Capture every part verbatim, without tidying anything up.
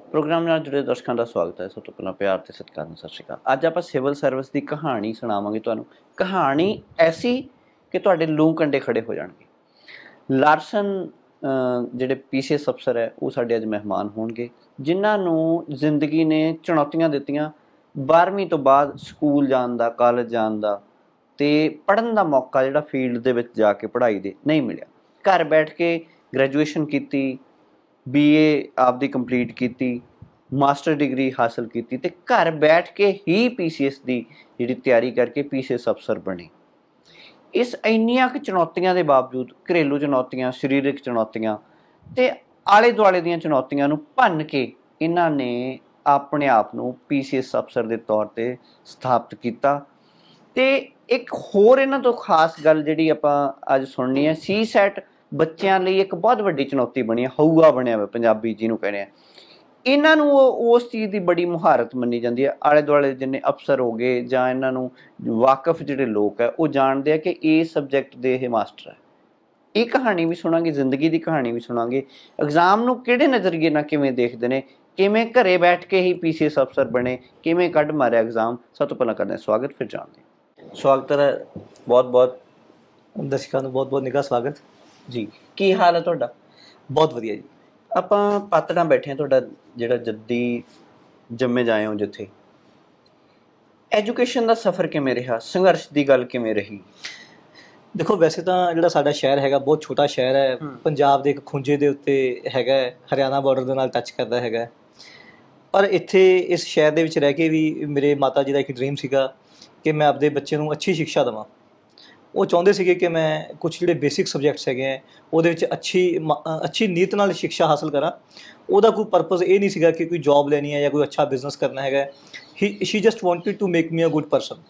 Programme नाल जुड़े दर्शकों का स्वागत है। सब तो पहला प्यार ते सत्कार नाल सत श्री अकाल। अज आप सिविल सर्विस की कहानी सुणावांगे तुहानूं। कहानी ऐसी कि तुहाडे लूं कंडे खड़े हो जाणगे। लारसन जिहड़े पी सी एस अफसर है वो साडे अज मेहमान होणगे, जिन्हां नूं जिंदगी ने चुनौतियां दित्तियां। बारहवीं तो बाद स्कूल जाण दा, कॉलेज जाण दा ते पढ़न दा मौका जिहड़ा फील्ड दे विच जाके पढ़ाई दे नहीं मिलिया। घर बैठ के ग्रैजुएशन कीती, बी ए आपदी कंप्लीट की, मास्टर डिग्री हासिल की, ते घर बैठ के ही पी सी एस की जिहड़ी तैयारी करके पी सी एस अफसर बने। इस इन्नियां कि चुनौतियां के बावजूद, घरेलू चुनौतियां, शरीरक चुनौतियां ते आले दुआले दीयां चुनौतियां नूं भन्न के इन्हां ने अपने आप नूं पी सी एस अफसर के तौर पर स्थापित किया। ते एक होर इन्हां तो खास गल जिहड़ी आपां अज सुननी है, सी सैट बच्चों लिए एक बहुत वड्डी चुनौती बनी है, हऊआ बनिया हुआ पंजाबी जिन्हों कहने। इन्हां नूं उस चीज़ की बड़ी मुहारत मनी जाती है। आले दुआले जिन्ने अफसर हो गए जां इन्हां नूं वाकफ जिहड़े लोग है वो जानते हैं कि ये सबजैक्ट दे ये मास्टर है। ये कहानी भी सुनांगे, जिंदगी की कहानी भी सुनांगे। एग्जाम नूं किहड़े नज़रिए नाल किवें देखदे ने, किवें घरे बैठ के ही पी सी एस अफसर बने, किवें कढ मारिया एग्जाम। सब तो पहलां करदे स्वागत, फिर जानते स्वागत है बहुत बहुत। दर्शकों को बहुत बहुत निघा स्वागत जी। की हाल है तुहाडा? बहुत वधिया जी। आपां पातड़ां बैठे तुहाडा जिहड़ा जद्दी जम्मे जाए हो जिथे, एजुकेशन का सफ़र किवें रहा, संघर्ष की गल किवें रही? देखो वैसे तो जिहड़ा साडा शहर हैगा बहुत छोटा शहर है, पंजाब के एक खुंजे के उत्ते हैगा, हरियाणा बॉर्डर के नाल टच करता हैगा। पर इत्थे इस शहर दे विच रह के भी मेरे माता जी का एक ड्रीम सीगा कि मैं अपने बच्चे नूं अच्छी शिक्षा देवां। वो चाहते थे कि मैं कुछ जो बेसिक सबजैक्ट्स है वो अच्छी अच्छी नीत नाल शिक्षा हासिल करा। ਉਹਦਾ कोई परपज़ ये नहीं सीगा कि कोई जॉब लैनी है या कोई अच्छा बिजनेस करना है। He she just wanted to make me a good person.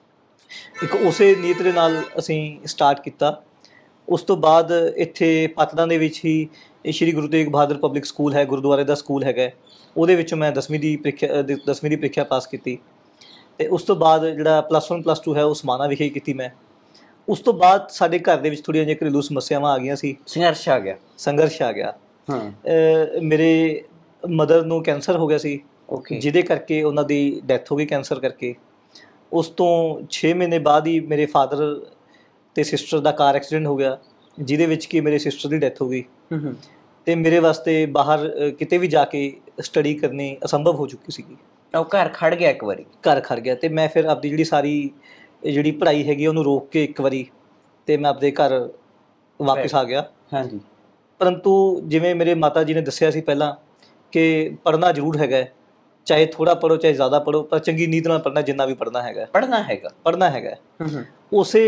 एक उस नीयत दे नाल असीं स्टार्ट किया। उस तो बाद इत्थे पातड़ां दे विच ही श्री गुरु तेग बहादुर पब्लिक स्कूल है, गुरुद्वारे का स्कूल है। ਉਹਦੇ ਵਿੱਚ मैं दसवीं की ਪ੍ਰੀਖਿਆ दसवीं की ਪ੍ਰੀਖਿਆ पास की। ਤੇ ਉਸ ਤੋਂ ਬਾਅਦ ਜਿਹੜਾ ਪਲੱਸ वन ਪਲੱਸ टू है वो ਸਮਾਣਾ ਵਿਖੇ ਹੀ ਕੀਤੀ ਮੈਂ। ਉਸ ਤੋਂ ਬਾਅਦ ਸਾਡੇ ਘਰ ਦੇ ਵਿੱਚ ਥੋੜ੍ਹੀਆਂ ਜਿਹੀਆਂ ਘਰੇਲੂ ਸਮੱਸਿਆਵਾਂ ਆ ਗਈਆਂ ਸੀ। ਸੰਘਰਸ਼ ਆ ਗਿਆ ਸੰਘਰਸ਼ ਆ ਗਿਆ। ਹਾਂ। ਮੇਰੇ ਮਦਰ ਨੂੰ ਕੈਂਸਰ ਹੋ ਗਿਆ ਸੀ, ਓਕੇ, ਜਿਹਦੇ ਕਰਕੇ ਉਹਨਾਂ ਦੀ ਡੈਥ ਹੋ ਗਈ ਕੈਂਸਰ ਕਰਕੇ। ਉਸ ਤੋਂ ਛੇ ਮਹੀਨੇ ਬਾਅਦ ਹੀ ਮੇਰੇ ਫਾਦਰ ਅਤੇ ਸਿਸਟਰ ਦਾ ਕਾਰ ਐਕਸੀਡੈਂਟ ਹੋ ਗਿਆ, ਜਿਹਦੇ ਵਿੱਚ ਕਿ ਮੇਰੇ ਸਿਸਟਰ ਦੀ ਡੈਥ ਹੋ ਗਈ। ਅਤੇ ਮੇਰੇ ਵਾਸਤੇ ਬਾਹਰ ਕਿਤੇ ਵੀ ਜਾ ਕੇ ਸਟੱਡੀ ਕਰਨੀ ਅਸੰਭਵ ਹੋ ਚੁੱਕੀ ਸੀਗੀ। ਉਹ ਘਰ ਖੜ ਗਿਆ ਇੱਕ ਵਾਰੀ, ਘਰ ਖੜ ਗਿਆ। ਅਤੇ ਮੈਂ ਫਿਰ ਆਪਦੀ ਜਿਹੜੀ ਸਾਰੀ ਜਿਹੜੀ ਪੜ੍ਹਾਈ ਹੈਗੀ ਉਹਨੂੰ ਰੋਕ ਕੇ ਇੱਕ ਵਾਰੀ ਅਤੇ ਮੈਂ ਆਪਦੇ ਘਰ ਵਾਪਿਸ ਆ ਗਿਆ। ਹਾਂਜੀ। ਪਰੰਤੂ ਜਿਵੇਂ ਮੇਰੇ ਮਾਤਾ ਜੀ ਨੇ ਦੱਸਿਆ ਸੀ ਪਹਿਲਾਂ ਕਿ ਪੜ੍ਹਨਾ ਜ਼ਰੂਰ ਹੈਗਾ, ਚਾਹੇ ਥੋੜ੍ਹਾ ਪੜ੍ਹੋ ਚਾਹੇ ਜ਼ਿਆਦਾ ਪੜ੍ਹੋ, ਪਰ ਚੰਗੀ ਨੀਤ ਨਾਲ ਪੜ੍ਹਨਾ, ਜਿੰਨਾ ਵੀ ਪੜ੍ਹਨਾ ਹੈਗਾ ਪੜ੍ਹਨਾ ਹੈਗਾ ਪੜ੍ਹਨਾ ਹੈਗਾ। ਉਸੇ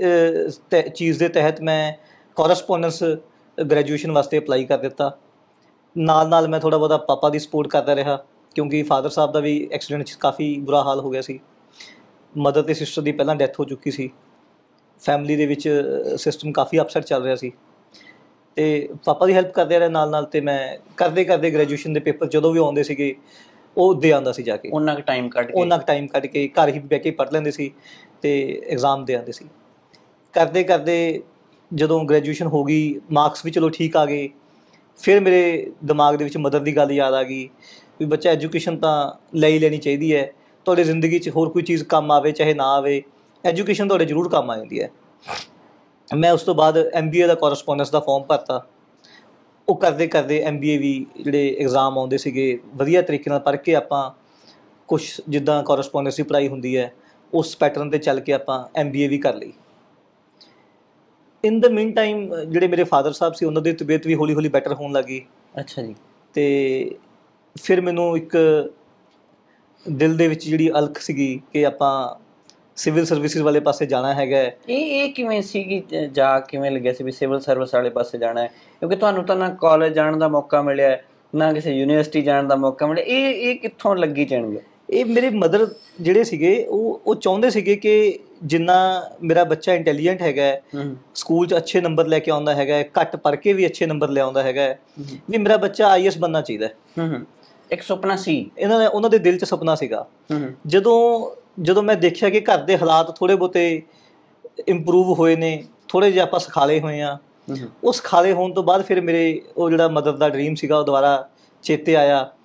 ਚੀਜ਼ ਦੇ ਤਹਿਤ ਮੈਂ ਕੋਰਸਪੋਂਡੈਂਸ ਗ੍ਰੈਜੂਏਸ਼ਨ ਵਾਸਤੇ ਅਪਲਾਈ ਕਰ ਦਿੱਤਾ। ਨਾਲ ਨਾਲ ਮੈਂ ਥੋੜ੍ਹਾ ਬਹੁਤਾ ਪਾਪਾ ਦੀ ਸਪੋਰਟ ਕਰਦਾ ਰਿਹਾ, ਕਿਉਂਕਿ ਫਾਦਰ ਸਾਹਿਬ ਦਾ ਵੀ ਐਕਸੀਡੈਂਟ 'ਚ ਕਾਫੀ ਬੁਰਾ ਹਾਲ ਹੋ ਗਿਆ ਸੀ। ਮਦਰ ਅਤੇ ਸਿਸਟਰ ਦੀ ਪਹਿਲਾਂ ਡੈਥ ਹੋ ਚੁੱਕੀ ਸੀ। ਫੈਮਿਲੀ ਦੇ ਵਿੱਚ ਸਿਸਟਮ ਕਾਫੀ ਅਪਸੈਟ ਚੱਲ ਰਿਹਾ ਸੀ ਅਤੇ ਪਾਪਾ ਦੀ ਹੈਲਪ ਕਰਦੇ ਰਿਹਾ ਨਾਲ ਨਾਲ। ਅਤੇ ਮੈਂ ਕਰਦੇ ਕਰਦੇ ਗ੍ਰੈਜੂਏਸ਼ਨ ਦੇ ਪੇਪਰ ਜਦੋਂ ਵੀ ਆਉਂਦੇ ਸੀਗੇ ਉਹ ਦੇ ਆਉਂਦਾ ਸੀ ਜਾ ਕੇ। ਉਹਨਾਂ ਕੁ ਟਾਈਮ ਕੱਢ ਕੇ ਉਹਨਾਂ ਕੁ ਟਾਈਮ ਕੱਢ ਕੇ ਘਰ ਹੀ ਬਹਿ ਕੇ ਪੜ੍ਹ ਲੈਂਦੇ ਸੀ ਅਤੇ ਐਗਜ਼ਾਮ ਦੇ ਆਉਂਦੇ ਸੀ। ਕਰਦੇ ਕਰਦੇ ਜਦੋਂ ਗ੍ਰੈਜੂਏਸ਼ਨ ਹੋ ਗਈ, ਮਾਰਕਸ ਵੀ ਚਲੋ ਠੀਕ ਆ ਗਏ, ਫਿਰ ਮੇਰੇ ਦਿਮਾਗ ਦੇ ਵਿੱਚ ਮਦਰ ਦੀ ਗੱਲ ਯਾਦ ਆ ਗਈ ਵੀ ਬੱਚਾ ਐਜੂਕੇਸ਼ਨ ਤਾਂ ਲੈ ਹੀ ਲੈਣੀ ਚਾਹੀਦੀ ਹੈ। ਤੁਹਾਡੀ ਜ਼ਿੰਦਗੀ 'ਚ ਹੋਰ ਕੋਈ ਚੀਜ਼ ਕੰਮ ਆਵੇ ਚਾਹੇ ਨਾ ਆਵੇ, ਐਜੂਕੇਸ਼ਨ ਤੁਹਾਡੇ ਜ਼ਰੂਰ ਕੰਮ ਆ ਜਾਂਦੀ ਹੈ। ਮੈਂ ਉਸ ਤੋਂ ਬਾਅਦ ਐਮ ਬੀ ਏ ਦਾ ਕੋਰਸਪੋਂਡੈਂਸ ਦਾ ਫੋਰਮ ਭਰਤਾ। ਉਹ ਕਰਦੇ ਕਰਦੇ ਐਮ ਬੀ ਏ ਵੀ ਜਿਹੜੇ ਐਗਜ਼ਾਮ ਆਉਂਦੇ ਸੀਗੇ ਵਧੀਆ ਤਰੀਕੇ ਨਾਲ ਪੜ੍ਹ ਕੇ ਆਪਾਂ ਕੁਛ ਜਿੱਦਾਂ ਕੋਰਸਪੋਂਡੈਂਸ ਦੀ ਪੜ੍ਹਾਈ ਹੁੰਦੀ ਹੈ ਉਸ ਪੈਟਰਨ 'ਤੇ ਚੱਲ ਕੇ ਆਪਾਂ ਐਮ ਬੀ ਏ ਵੀ ਕਰ ਲਈ। ਇਨ ਦ ਮੀਨ ਟਾਈਮ ਜਿਹੜੇ ਮੇਰੇ ਫਾਦਰ ਸਾਹਿਬ ਸੀ ਉਹਨਾਂ ਦੀ ਤਬੀਅਤ ਵੀ ਹੌਲੀ ਹੌਲੀ ਬੈਟਰ ਹੋਣ ਲੱਗੀ। ਅੱਛਾ ਜੀ। ਅਤੇ ਫਿਰ ਮੈਨੂੰ ਇੱਕ ਦਿਲ ਦੇ ਵਿੱਚ ਜਿਹੜੀ ਅਲਖ ਸੀਗੀ ਕਿ ਆਪਾਂ ਸਿਵਲ ਸਰਵਿਸਿਜ਼ ਵਾਲੇ ਪਾਸੇ ਜਾਣਾ ਹੈਗਾ। ਇਹ ਇਹ ਕਿਵੇਂ ਸੀ ਕਿ ਜਾ ਕਿਵੇਂ ਲੱਗਿਆ ਸੀ ਵੀ ਸਿਵਲ ਸਰਵਿਸ ਵਾਲੇ ਪਾਸੇ ਜਾਣਾ ਹੈ? ਕਿਉਂਕਿ ਤੁਹਾਨੂੰ ਤਾਂ ਨਾ ਕਾਲਜ ਜਾਣ ਦਾ ਮੌਕਾ ਮਿਲਿਆ, ਨਾ ਕਿਸੇ ਯੂਨੀਵਰਸਿਟੀ ਜਾਣ ਦਾ ਮੌਕਾ ਮਿਲਿਆ। ਇਹ ਇਹ ਕਿੱਥੋਂ ਲੱਗੀ ਚਣਗੇ? ਇਹ ਮੇਰੇ ਮਦਰ ਜਿਹੜੇ ਸੀਗੇ ਉਹ ਉਹ ਚਾਹੁੰਦੇ ਸੀਗੇ ਕਿ ਜਿੰਨਾ ਮੇਰਾ ਬੱਚਾ ਇੰਟੈਲੀਜੈਂਟ ਹੈਗਾ, ਸਕੂਲ 'ਚ ਅੱਛੇ ਨੰਬਰ ਲੈ ਕੇ ਆਉਂਦਾ ਹੈਗਾ, ਘੱਟ ਪੜ੍ਹ ਕੇ ਵੀ ਅੱਛੇ ਨੰਬਰ ਲਿਆਉਂਦਾ ਹੈਗਾ, ਵੀ ਮੇਰਾ ਬੱਚਾ ਆਈ ਏ ਐਸ ਬਣਨਾ ਚਾਹੀਦਾ। ਇੱਕ ਸੁਪਨਾ ਸੀ ਇਹਨਾਂ ਦਾ, ਉਹਨਾਂ ਦੇ ਦਿਲ 'ਚ ਸੁਪਨਾ ਸੀਗਾ। ਜਦੋਂ ਜਦੋਂ ਮੈਂ ਦੇਖਿਆ ਕਿ ਘਰ ਦੇ ਹਾਲਾਤ ਥੋੜ੍ਹੇ ਬਹੁਤੇ ਇੰਪਰੂਵ ਹੋਏ ਨੇ, ਥੋੜ੍ਹੇ ਜਿਹੇ ਆਪਾਂ ਸਿਖਾਲੇ ਹੋਏ ਹਾਂ, ਉਹ ਸਿਖਾਲੇ ਹੋਣ ਤੋਂ ਬਾਅਦ ਫਿਰ ਮੇਰੇ ਉਹ ਜਿਹੜਾ ਮਦਰ ਦਾ ਡਰੀਮ ਸੀਗਾ ਉਹ ਦੁਬਾਰਾ ਚੇਤੇ ਆਇਆ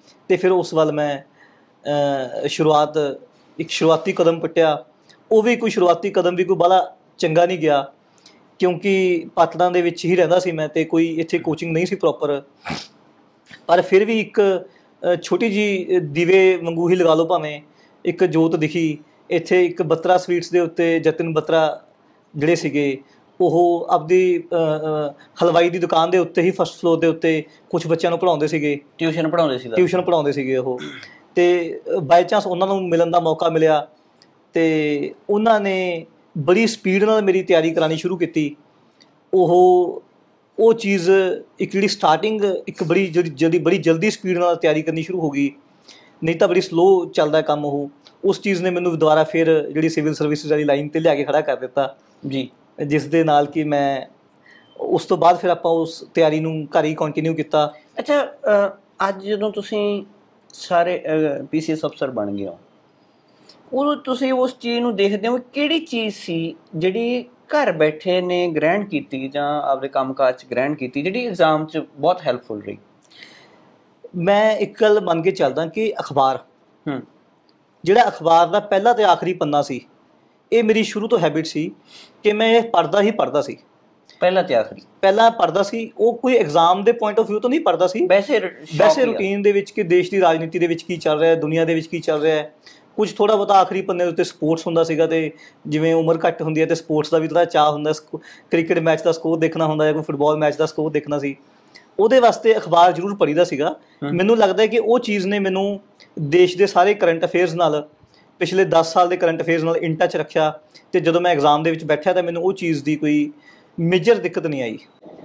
ਤੇ ਫਿਰ ਉਸ ਵੱਲ ਮੈਂ ਅ, ਸ਼ੁਰੂਆਤ ਇੱਕ ਸ਼ੁਰੂਆਤੀ ਕਦਮ ਪੁੱਟਿਆ। ਉਹ ਵੀ ਕੋਈ ਸ਼ੁਰੂਆਤੀ ਕਦਮ ਵੀ ਕੋਈ ਬਾਹਲਾ ਚੰਗਾ ਨਹੀਂ ਗਿਆ, ਕਿਉਂਕਿ ਪਾਤੜਾਂ ਦੇ ਵਿੱਚ ਹੀ ਰਹਿੰਦਾ ਸੀ ਮੈਂ, ਤੇ ਕੋਈ ਇੱਥੇ ਕੋਚਿੰਗ ਨਹੀਂ ਸੀ ਪ੍ਰੋਪਰ। ਪਰ ਫਿਰ ਵੀ ਇੱਕ ਅ, ਛੋਟੀ ਜੀ ਦੀਵੇ ਵਾਂਗੂ ਹੀ ਲਗਾ ਲਓ ਭਾਵੇਂ, ਇੱਕ ਜੋਤ ਦਿਖੀ ਇੱਥੇ। ਇੱਕ ਬੱਤਰਾ ਸਵੀਟਸ ਦੇ ਉੱਤੇ ਜਤਿਨ ਬੱਤਰਾ ਜਿਹੜੇ ਸੀਗੇ, ਉਹ ਆਪਦੀ ਅ, ਅ, ਹਲਵਾਈ ਦੀ ਦੁਕਾਨ ਦੇ ਉੱਤੇ ਹੀ ਫਸਟ ਫਲੋਰ ਦੇ ਉੱਤੇ ਕੁਝ ਬੱਚਿਆਂ ਨੂੰ ਪੜ੍ਹਾਉਂਦੇ ਸੀਗੇ, ਟਿਊਸ਼ਨ ਪੜ੍ਹਾਉਂਦੇ ਸੀ ਟਿਊਸ਼ਨ ਪੜ੍ਹਾਉਂਦੇ ਸੀਗੇ ਉਹ। ਤੇ ਬਾਈ ਚਾਂਸ ਉਹਨਾਂ ਨੂੰ ਮਿਲਣ ਦਾ ਮੌਕਾ ਮਿਲਿਆ, ਤੇ ਉਹਨਾਂ ਨੇ ਬੜੀ ਸਪੀਡ ਨਾਲ ਮੇਰੀ ਤਿਆਰੀ ਕਰਾਉਣੀ ਸ਼ੁਰੂ ਕੀਤੀ। ਉਹ ਉਹ ਚੀਜ਼ ਇੱਕ ਜਿਹੜੀ ਸਟਾਰਟਿੰਗ ਇੱਕ ਬੜੀ ਜਿਹੜੀ ਜਲਦੀ ਬੜੀ ਜਲਦੀ ਸਪੀਡ ਨਾਲ ਤਿਆਰੀ ਕਰਨੀ ਸ਼ੁਰੂ ਹੋ ਗਈ, ਨਹੀਂ ਤਾਂ ਬੜੀ ਸਲੋ ਚੱਲਦਾ ਕੰਮ ਉਹ। ਉਸ ਚੀਜ਼ ਨੇ ਮੈਨੂੰ ਦੁਬਾਰਾ ਫਿਰ ਜਿਹੜੀ ਸਿਵਲ ਸਰਵਿਸਿਜ਼ ਵਾਲੀ ਲਾਈਨ 'ਤੇ ਲਿਆ ਕੇ ਖੜਾ ਕਰ ਦਿੱਤਾ ਜੀ, ਜਿਸ ਦੇ ਨਾਲ ਕਿ ਮੈਂ ਉਸ ਤੋਂ ਬਾਅਦ ਫਿਰ ਆਪਾਂ ਉਸ ਤਿਆਰੀ ਨੂੰ ਘਰ ਹੀ ਕੰਟੀਨਿਊ ਕੀਤਾ। ਅੱਛਾ, ਅੱਜ ਜਦੋਂ ਤੁਸੀਂ ਸਾਰੇ ਪੀ ਸੀ ਐਸ ਅਫਸਰ ਬਣ ਗਏ ਹੋ, ਉਹ ਤੁਸੀਂ ਉਸ ਚੀਜ਼ ਨੂੰ ਦੇਖਦੇ ਹੋ ਕਿਹੜੀ ਚੀਜ਼ ਸੀ ਜਿਹੜੀ ਘਰ ਬੈਠੇ ਨੇ ਗ੍ਰਹਿਣ ਕੀਤੀ ਜਾਂ ਆਪਦੇ ਕੰਮਕਾਜ 'ਚ ਗ੍ਰਹਿਣ ਕੀਤੀ, ਜਿਹੜੀ ਐਗਜ਼ਾਮ 'ਚ ਬਹੁਤ ਹੈਲਪਫੁਲ ਰਹੀ? ਮੈਂ ਇੱਕ ਗੱਲ ਮੰਨ ਕੇ ਚੱਲਦਾ ਕਿ ਅਖਬਾਰ, ਹੂੰ ਜਿਹੜਾ ਅਖਬਾਰ ਦਾ ਪਹਿਲਾ ਤੇ ਆਖਰੀ ਪੰਨਾ ਸੀ, ਇਹ ਮੇਰੀ ਸ਼ੁਰੂ ਤੋਂ ਹੈਬਿਟ ਸੀ ਕਿ ਮੈਂ ਇਹ ਪੜ੍ਹਦਾ ਹੀ ਪੜ੍ਹਦਾ ਸੀ। ਪਹਿਲਾ ਤੇ ਆਖਰੀ ਪਹਿਲਾਂ ਪੜ੍ਹਦਾ ਸੀ, ਉਹ ਕੋਈ ਐਗਜ਼ਾਮ ਦੇ ਪੁਆਇੰਟ ਆਫ ਵਿਊ ਤੋਂ ਨਹੀਂ ਪੜ੍ਹਦਾ ਸੀ, ਵੈਸੇ ਵੈਸੇ ਰੂਟੀਨ ਦੇ ਵਿੱਚ ਕਿ ਦੇਸ਼ ਦੀ ਰਾਜਨੀਤੀ ਦੇ ਵਿੱਚ ਕੀ ਚੱਲ ਰਿਹਾ ਹੈ, ਦੁਨੀਆ ਦੇ ਵਿੱਚ ਕੀ ਚੱਲ ਰਿਹਾ ਹੈ। ਕੁਝ ਥੋੜ੍ਹਾ ਬਹੁਤਾ ਆਖਰੀ ਪੰਨੇ ਦੇ ਉੱਤੇ ਸਪੋਰਟਸ ਹੁੰਦਾ ਸੀਗਾ, ਤੇ ਜਿਵੇਂ ਉਮਰ ਘੱਟ ਹੁੰਦੀ ਹੈ ਤੇ ਸਪੋਰਟਸ ਦਾ ਵੀ ਥੋੜ੍ਹਾ ਚਾਅ ਹੁੰਦਾ, ਕ੍ਰਿਕਟ ਮੈਚ ਦਾ ਸਕੋਰ ਦੇਖਣਾ ਹੁੰਦਾ ਜਾਂ ਕੋਈ ਫੁੱਟਬਾਲ ਮੈਚ ਦਾ ਸਕੋਰ ਦੇਖਣਾ ਸੀ, ਉਹਦੇ ਵਾਸਤੇ ਅਖਬਾਰ ਜ਼ਰੂਰ ਪੜ੍ਹੀਦਾ ਸੀਗਾ। ਮੈਨੂੰ ਲੱਗਦਾ ਹੈ ਕਿ ਉਹ ਚੀਜ਼ ਨੇ ਮੈਨੂੰ ਦੇਸ਼ ਦੇ ਸਾਰੇ ਕਰੰਟ ਅਫੇਅਰਸ ਨਾਲ, ਪਿਛਲੇ ਦਸ ਸਾਲ ਦੇ ਕਰੰਟ ਅਫੇਅਰਸ ਨਾਲ ਇਨ ਟੱਚ ਰੱਖਿਆ, ਤੇ ਜਦੋਂ ਮੈਂ ਐਗਜ਼ਾਮ ਦੇ ਵਿੱਚ ਬੈਠਿਆ ਤਾਂ ਮੈਨੂੰ ਉਹ ਚੀਜ਼ ਦੀ ਕੋਈ ਮੇਜਰ ਦਿੱਕਤ ਨਹੀਂ ਆਈ।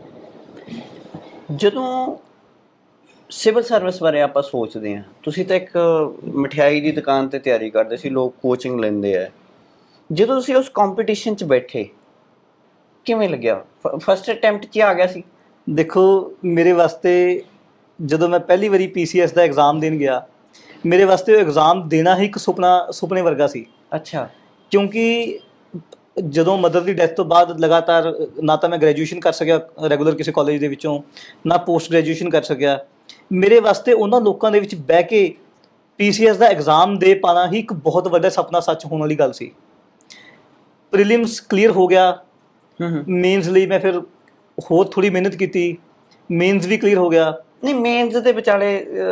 ਜਦੋਂ ਸਿਵਲ ਸਰਵਿਸ ਬਾਰੇ ਆਪਾਂ ਸੋਚਦੇ ਹਾਂ, ਤੁਸੀਂ ਤਾਂ ਇੱਕ ਮਠਿਆਈ ਦੀ ਦੁਕਾਨ 'ਤੇ ਤਿਆਰੀ ਕਰਦੇ ਸੀ, ਲੋਕ ਕੋਚਿੰਗ ਲੈਂਦੇ ਆ, ਜਦੋਂ ਤੁਸੀਂ ਉਸ ਕੰਪੀਟੀਸ਼ਨ 'ਚ ਬੈਠੇ ਕਿਵੇਂ ਲੱਗਿਆ? ਫਸਟ ਅਟੈਂਪਟ 'ਚ ਆ ਗਿਆ ਸੀ? ਦੇਖੋ, ਮੇਰੇ ਵਾਸਤੇ ਜਦੋਂ ਮੈਂ ਪਹਿਲੀ ਵਾਰੀ ਪੀ ਸੀ ਐਸ ਦਾ ਐਗਜ਼ਾਮ ਦੇਣ ਗਿਆ, ਮੇਰੇ ਵਾਸਤੇ ਉਹ ਐਗਜ਼ਾਮ ਦੇਣਾ ਹੀ ਇੱਕ ਸੁਪਨਾ ਸੁਪਨੇ ਵਰਗਾ ਸੀ। ਅੱਛਾ। ਕਿਉਂਕਿ ਜਦੋਂ ਮਦਰ ਦੀ ਡੈਥ ਤੋਂ ਬਾਅਦ ਲਗਾਤਾਰ ਨਾ ਤਾਂ ਮੈਂ ਗ੍ਰੈਜੂਏਸ਼ਨ ਕਰ ਸਕਿਆ ਰੈਗੂਲਰ ਕਿਸੇ ਕਾਲਜ ਦੇ ਵਿੱਚੋਂ, ਨਾ ਪੋਸਟ ਗ੍ਰੈਜੂਏਸ਼ਨ ਕਰ ਸਕਿਆ। ਮੇਰੇ ਵਾਸਤੇ ਉਹਨਾਂ ਲੋਕਾਂ ਦੇ ਵਿੱਚ ਬਹਿ ਕੇ ਪੀ ਸੀ ਐਸ ਦਾ ਐਗਜ਼ਾਮ ਦੇ ਪਾਉਣਾ ਹੀ ਇੱਕ ਬਹੁਤ ਵੱਡਾ ਸੁਪਨਾ ਸੱਚ ਹੋਣ ਵਾਲੀ ਗੱਲ ਸੀ। ਪ੍ਰੀਲਿਮਸ ਕਲੀਅਰ ਹੋ ਗਿਆ, ਮੇਨਸ ਲਈ ਮੈਂ ਫਿਰ ਹੋਰ ਥੋੜ੍ਹੀ ਮਿਹਨਤ ਕੀਤੀ, ਮੇਨਸ ਵੀ ਕਲੀਅਰ ਹੋ ਗਿਆ। ਨਹੀਂ, ਮੇਨਸ ਦੇ ਵਿਚਾਲੇ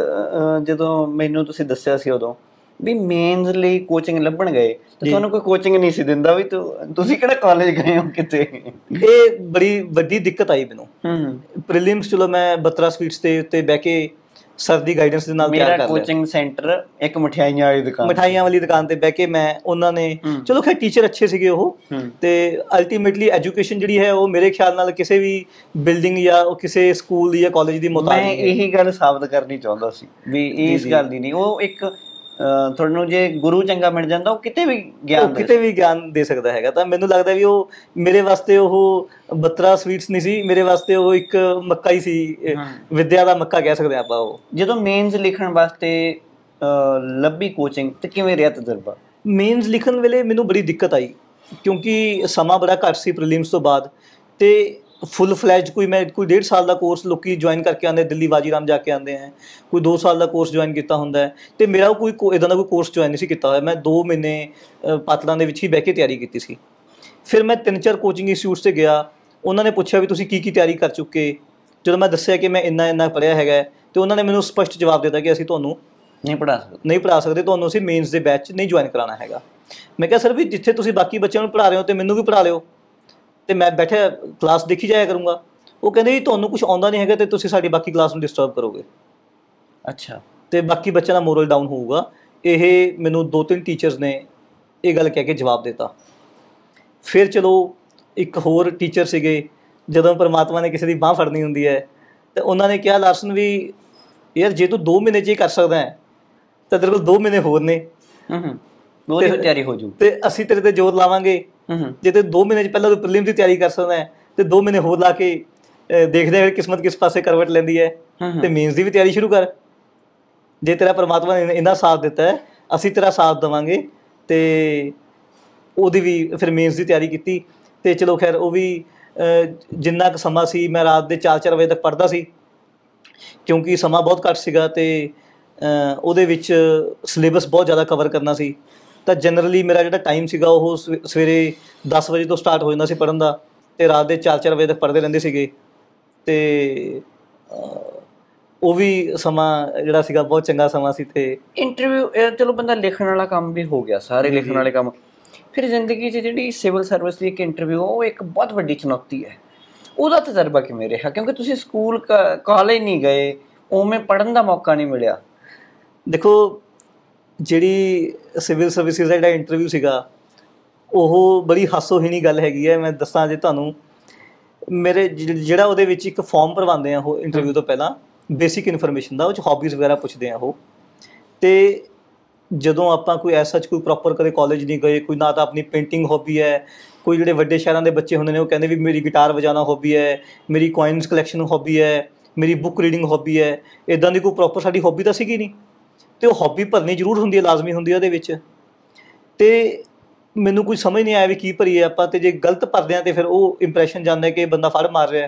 ਜਦੋਂ ਮੈਨੂੰ ਤੁਸੀਂ ਦੱਸਿਆ ਸੀ ਉਦੋਂ ਵੀ ਮੇਨਸ ਲਈ ਕੋਚਿੰਗ ਲੱਭਣ ਗਏ ਤੇ ਤੁਹਾਨੂੰ ਕੋਈ ਕੋਚਿੰਗ ਨਹੀਂ ਸੀ ਦਿੰਦਾ, ਵੀ ਤੁਸੀਂ ਕਿਹੜਾ ਕਾਲਜ ਗਏ ਹੋ ਕਿਤੇ? ਇਹ ਬੜੀ ਵੱਡੀ ਦਿੱਕਤ ਆਈ ਮੈਨੂੰ। ਹੂੰ ਪ੍ਰੀਲਿਮਸ ਚਲੋ ਮੈਂ ਬੱਤਰਾ ਸਵੀਟਸ ਦੇ ਉੱਤੇ ਬਹਿ ਕੇ ਸਰ ਦੀ ਗਾਈਡੈਂਸ ਦੇ ਨਾਲ ਤਿਆਰ ਕਰ ਲਿਆ। ਮੇਰਾ ਕੋਚਿੰਗ ਸੈਂਟਰ ਇੱਕ ਮਠਿਆਈਆਂ ਵਾਲੀ ਦੁਕਾਨ, ਮਠਾਈਆਂ ਵਾਲੀ ਦੁਕਾਨ ਤੇ ਬਹਿ ਕੇ ਮੈਂ, ਉਹਨਾਂ ਨੇ ਚਲੋ ਖੈਰ ਟੀਚਰ ਅੱਛੇ ਸੀਗੇ ਉਹ, ਤੇ ਅਲਟੀਮੇਟਲੀ ਐਜੂਕੇਸ਼ਨ ਜਿਹੜੀ ਹੈ ਉਹ ਮੇਰੇ ਖਿਆਲ ਨਾਲ ਕਿਸੇ ਵੀ ਬਿਲਡਿੰਗ ਜਾਂ ਉਹ ਕਿਸੇ ਸਕੂਲ ਜਾਂ ਕਾਲਜ ਦੀ ਮੁਤਾਬਿਕ। ਮੈਂ ਇਹੀ ਗੱਲ ਸਾਬਤ ਕਰਨੀ ਚਾਹੁੰਦਾ ਸੀ ਵੀ ਇਸ ਗੱਲ ਦੀ ਨਹੀਂ, ਉਹ ਇੱਕ ਤੁਹਾਨੂੰ ਜੇ ਗੁਰੂ ਚੰਗਾ ਮਿਲ ਜਾਂਦਾ ਉਹ ਕਿਤੇ ਵੀ ਗਿਆਨ ਕਿਤੇ ਵੀ ਗਿਆਨ ਦੇ ਸਕਦਾ ਹੈਗਾ। ਤਾਂ ਮੈਨੂੰ ਲੱਗਦਾ ਵੀ ਉਹ ਮੇਰੇ ਵਾਸਤੇ ਉਹ ਬੱਤਰਾ ਸਵੀਟਸ ਨਹੀਂ ਸੀ, ਮੇਰੇ ਵਾਸਤੇ ਉਹ ਇੱਕ ਮੱਕਾ ਹੀ ਸੀ, ਵਿੱਦਿਆ ਦਾ ਮੱਕਾ ਕਹਿ ਸਕਦੇ ਆਪਾਂ ਉਹ। ਜਦੋਂ ਮੇਨਸ ਲਿਖਣ ਵਾਸਤੇ ਲੱਭੀ ਕੋਚਿੰਗ ਤੇ ਕਿਵੇਂ ਰਿਹਾ ਤਜਰਬਾ? ਮੇਨਸ ਲਿਖਣ ਵੇਲੇ ਮੈਨੂੰ ਬੜੀ ਦਿੱਕਤ ਆਈ, ਕਿਉਂਕਿ ਸਮਾਂ ਬੜਾ ਘੱਟ ਸੀ ਪ੍ਰੀਲਿਮਸ ਤੋਂ ਬਾਅਦ, ਤੇ ਫੁੱਲ ਫਲੈਜ ਕੋਈ ਮੈਂ ਕੋਈ ਡੇਢ ਸਾਲ ਦਾ ਕੋਰਸ ਲੋਕੀ ਜੁਆਇਨ ਕਰਕੇ ਆਉਂਦੇ, ਦਿੱਲੀ ਵਾਜੀਰਾਮ ਜਾ ਕੇ ਆਉਂਦੇ ਹੈ, ਕੋਈ ਦੋ ਸਾਲ ਦਾ ਕੋਰਸ ਜੁਆਇਨ ਕੀਤਾ ਹੁੰਦਾ ਹੈ, ਅਤੇ ਮੇਰਾ ਕੋਈ ਇੱਦਾਂ ਦਾ ਕੋਈ ਕੋਰਸ ਜੁਆਇਨ ਨਹੀਂ ਸੀ ਕੀਤਾ ਹੋਇਆ। ਮੈਂ ਦੋ ਮਹੀਨੇ ਪਾਤੜਾਂ ਦੇ ਵਿੱਚ ਹੀ ਬਹਿ ਕੇ ਤਿਆਰੀ ਕੀਤੀ ਸੀ। ਫਿਰ ਮੈਂ ਤਿੰਨ ਚਾਰ ਕੋਚਿੰਗ ਇੰਸਟੀਟਿਊਟਸ 'ਤੇ ਗਿਆ, ਉਹਨਾਂ ਨੇ ਪੁੱਛਿਆ ਵੀ ਤੁਸੀਂ ਕੀ ਕੀ ਤਿਆਰੀ ਕਰ ਚੁੱਕੇ। ਜਦੋਂ ਮੈਂ ਦੱਸਿਆ ਕਿ ਮੈਂ ਇੰਨਾ ਇੰਨਾ ਪੜ੍ਹਿਆ ਹੈਗਾ, ਅਤੇ ਉਹਨਾਂ ਨੇ ਮੈਨੂੰ ਸਪਸ਼ਟ ਜਵਾਬ ਦਿੱਤਾ ਕਿ ਅਸੀਂ ਤੁਹਾਨੂੰ ਨਹੀਂ ਪੜ੍ਹਾ ਸਕਦੇ ਨਹੀਂ ਪੜ੍ਹਾ ਸਕਦੇ ਤੁਹਾਨੂੰ ਅਸੀਂ ਮੇਨਸ ਦੇ ਬੈਚ ਨਹੀਂ ਜੁਆਇਨ ਕਰਾਉਣਾ ਹੈਗਾ। ਮੈਂ ਕਿਹਾ ਸਰ ਵੀ ਜਿੱਥੇ ਤੁਸੀਂ ਬਾਕੀ ਬੱਚਿਆਂ ਨੂੰ ਪੜ੍ਹਾ ਰਹੇ ਹੋ ਅਤੇ ਮੈਨੂੰ ਵੀ ਪੜ੍ਹਾ ਲਿਓ, ਅਤੇ ਮੈਂ ਬੈਠਿਆ ਕਲਾਸ ਦੇਖੀ ਜਾਇਆ ਕਰੂੰਗਾ। ਉਹ ਕਹਿੰਦੇ ਜੀ ਤੁਹਾਨੂੰ ਕੁਛ ਆਉਂਦਾ ਨਹੀਂ ਹੈਗਾ ਅਤੇ ਤੁਸੀਂ ਸਾਡੀ ਬਾਕੀ ਕਲਾਸ ਨੂੰ ਡਿਸਟਰਬ ਕਰੋਗੇ। ਅੱਛਾ। ਅਤੇ ਬਾਕੀ ਬੱਚਿਆਂ ਦਾ ਮੋਰਲ ਡਾਊਨ ਹੋਊਗਾ। ਇਹ ਮੈਨੂੰ ਦੋ ਤਿੰਨ ਟੀਚਰਸ ਨੇ ਇਹ ਗੱਲ ਕਹਿ ਕੇ ਜਵਾਬ ਦਿੱਤਾ। ਫਿਰ ਚਲੋ ਇੱਕ ਹੋਰ ਟੀਚਰ ਸੀਗੇ, ਜਦੋਂ ਪਰਮਾਤਮਾ ਨੇ ਕਿਸੇ ਦੀ ਬਾਂਹ ਫੜਨੀ ਹੁੰਦੀ ਹੈ ਤਾਂ ਉਹਨਾਂ ਨੇ ਕਿਹਾ ਲਾਰਸਨ ਵੀ ਯਾਰ ਜੇ ਤੂੰ ਦੋ ਮਹੀਨੇ 'ਚ ਹੀ ਕਰ ਸਕਦਾ ਹੈ ਤਾਂ ਤੇਰੇ ਕੋਲ ਦੋ ਮਹੀਨੇ ਹੋਰ ਨੇ, ਉਹਦੀ ਤਿਆਰੀ ਹੋ ਜੂ, ਅਤੇ ਅਸੀਂ ਤੇਰੇ 'ਤੇ ਜ਼ੋਰ ਲਾਵਾਂਗੇ। ਜੇ ਤੇ ਦੋ ਮਹੀਨੇ 'ਚ ਪਹਿਲਾਂ ਤੂੰ ਪ੍ਰੀਲਿਮ ਦੀ ਤਿਆਰੀ ਕਰ ਸਕਦਾ ਹੈ ਅਤੇ ਦੋ ਮਹੀਨੇ ਹੋਰ ਲਾ ਕੇ ਦੇਖਦੇ ਹਾਂ ਕਿਸਮਤ ਕਿਸ ਪਾਸੇ ਕਰਵਟ ਲੈਂਦੀ ਹੈ, ਅਤੇ ਮੇਨਸ ਦੀ ਵੀ ਤਿਆਰੀ ਸ਼ੁਰੂ ਕਰ। ਜੇ ਤੇਰਾ ਪਰਮਾਤਮਾ ਨੇ ਇੰਨਾ ਸਾਥ ਦਿੱਤਾ ਹੈ ਅਸੀਂ ਤੇਰਾ ਸਾਥ ਦੇਵਾਂਗੇ। ਅਤੇ ਉਹਦੀ ਵੀ ਫਿਰ ਮੇਨਸ ਦੀ ਤਿਆਰੀ ਕੀਤੀ, ਅਤੇ ਚਲੋ ਖੈਰ ਉਹ ਵੀ ਜਿੰਨਾ ਕੁ ਸਮਾਂ ਸੀ ਮੈਂ ਰਾਤ ਦੇ ਚਾਰ ਚਾਰ ਵਜੇ ਤੱਕ ਪੜ੍ਹਦਾ ਸੀ, ਕਿਉਂਕਿ ਸਮਾਂ ਬਹੁਤ ਘੱਟ ਸੀਗਾ ਅਤੇ ਉਹਦੇ ਵਿੱਚ ਸਿਲੇਬਸ ਬਹੁਤ ਜ਼ਿਆਦਾ ਕਵਰ ਕਰਨਾ ਸੀ। ਤਾਂ ਜਨਰਲੀ ਮੇਰਾ ਜਿਹੜਾ ਟਾਈਮ ਸੀਗਾ ਉਹ ਸਵੇ ਸਵੇਰੇ ਦਸ ਵਜੇ ਤੋਂ ਸਟਾਰਟ ਹੋ ਜਾਂਦਾ ਸੀ ਪੜ੍ਹਨ ਦਾ, ਅਤੇ ਰਾਤ ਦੇ ਚਾਰ ਚਾਰ ਵਜੇ ਤੱਕ ਪੜ੍ਹਦੇ ਰਹਿੰਦੇ ਸੀਗੇ। ਅਤੇ ਉਹ ਵੀ ਸਮਾਂ ਜਿਹੜਾ ਸੀਗਾ ਬਹੁਤ ਚੰਗਾ ਸਮਾਂ ਸੀ। ਅਤੇ ਇੰਟਰਵਿਊ ਚਲੋ ਬੰਦਾ ਲਿਖਣ ਵਾਲਾ ਕੰਮ ਵੀ ਹੋ ਗਿਆ, ਸਾਰੇ ਲਿਖਣ ਵਾਲੇ ਕੰਮ। ਫਿਰ ਜ਼ਿੰਦਗੀ 'ਚ ਜਿਹੜੀ ਸਿਵਲ ਸਰਵਿਸ ਦੀ ਇੱਕ ਇੰਟਰਵਿਊ, ਉਹ ਇੱਕ ਬਹੁਤ ਵੱਡੀ ਚੁਣੌਤੀ ਹੈ। ਉਹਦਾ ਤਜਰਬਾ ਕਿਵੇਂ ਰਿਹਾ? ਕਿਉਂਕਿ ਤੁਸੀਂ ਸਕੂਲ ਕਾਲਜ ਨਹੀਂ ਗਏ, ਉਵੇਂ ਪੜ੍ਹਨ ਦਾ ਮੌਕਾ ਨਹੀਂ ਮਿਲਿਆ। ਦੇਖੋ, ਜਿਹੜੀ ਸਿਵਲ ਸਰਵਿਸਿਜ਼ ਦਾ ਜਿਹੜਾ ਇੰਟਰਵਿਊ ਸੀਗਾ ਉਹ ਬੜੀ ਹਾਸੋਹੀਣੀ ਗੱਲ ਹੈਗੀ ਹੈ। ਮੈਂ ਦੱਸਾਂ ਜੇ ਤੁਹਾਨੂੰ, ਮੇਰੇ ਜਿਹੜਾ ਉਹਦੇ ਵਿੱਚ ਇੱਕ ਫਾਰਮ ਭਰਵਾਉਂਦੇ ਆ ਉਹ ਇੰਟਰਵਿਊ ਤੋਂ ਪਹਿਲਾਂ, ਬੇਸਿਕ ਇਨਫੋਰਮੇਸ਼ਨ ਦਾ, ਉਹ 'ਚ ਹੌਬੀਜ਼ ਵਗੈਰਾ ਪੁੱਛਦੇ ਆ ਉਹ। ਅਤੇ ਜਦੋਂ ਆਪਾਂ ਕੋਈ ਐਸਾ ਕੋਈ ਪ੍ਰੋਪਰ ਕਦੇ ਕਾਲਜ ਨਹੀਂ ਗਏ, ਕੋਈ ਨਾ ਤਾਂ ਆਪਣੀ ਪੇਂਟਿੰਗ ਹੌਬੀ ਹੈ, ਕੋਈ ਜਿਹੜੇ ਵੱਡੇ ਸ਼ਹਿਰਾਂ ਦੇ ਬੱਚੇ ਹੁੰਦੇ ਨੇ ਉਹ ਕਹਿੰਦੇ ਵੀ ਮੇਰੀ ਗਿਟਾਰ ਵਜਾਉਣਾ ਹੌਬੀ ਹੈ, ਮੇਰੀ ਕੋਇਨਸ ਕਲੈਕਸ਼ਨ ਹੌਬੀ ਹੈ, ਮੇਰੀ ਬੁੱਕ ਰੀਡਿੰਗ ਹੌਬੀ ਹੈ। ਇੱਦਾਂ ਦੀ ਕੋਈ ਪ੍ਰੋਪਰ ਸਾਡੀ ਹੌਬੀ ਤਾਂ ਸੀਗੀ ਨਹੀਂ। ਅਤੇ ਉਹ ਹੌਬੀ ਭਰਨੀ ਜ਼ਰੂਰ ਹੁੰਦੀ ਹੈ, ਲਾਜ਼ਮੀ ਹੁੰਦੀ ਹੈ ਉਹਦੇ ਵਿੱਚ। ਅਤੇ ਮੈਨੂੰ ਕੋਈ ਸਮਝ ਨਹੀਂ ਆਇਆ ਵੀ ਕੀ ਭਰੀਏ ਆਪਾਂ, ਅਤੇ ਜੇ ਗਲਤ ਭਰਦੇ ਹਾਂ ਤਾਂ ਫਿਰ ਉਹ ਇੰਪਰੈਸ਼ਨ ਜਾਂਦਾ ਕਿ ਬੰਦਾ ਫੜ ਮਾਰ ਰਿਹਾ।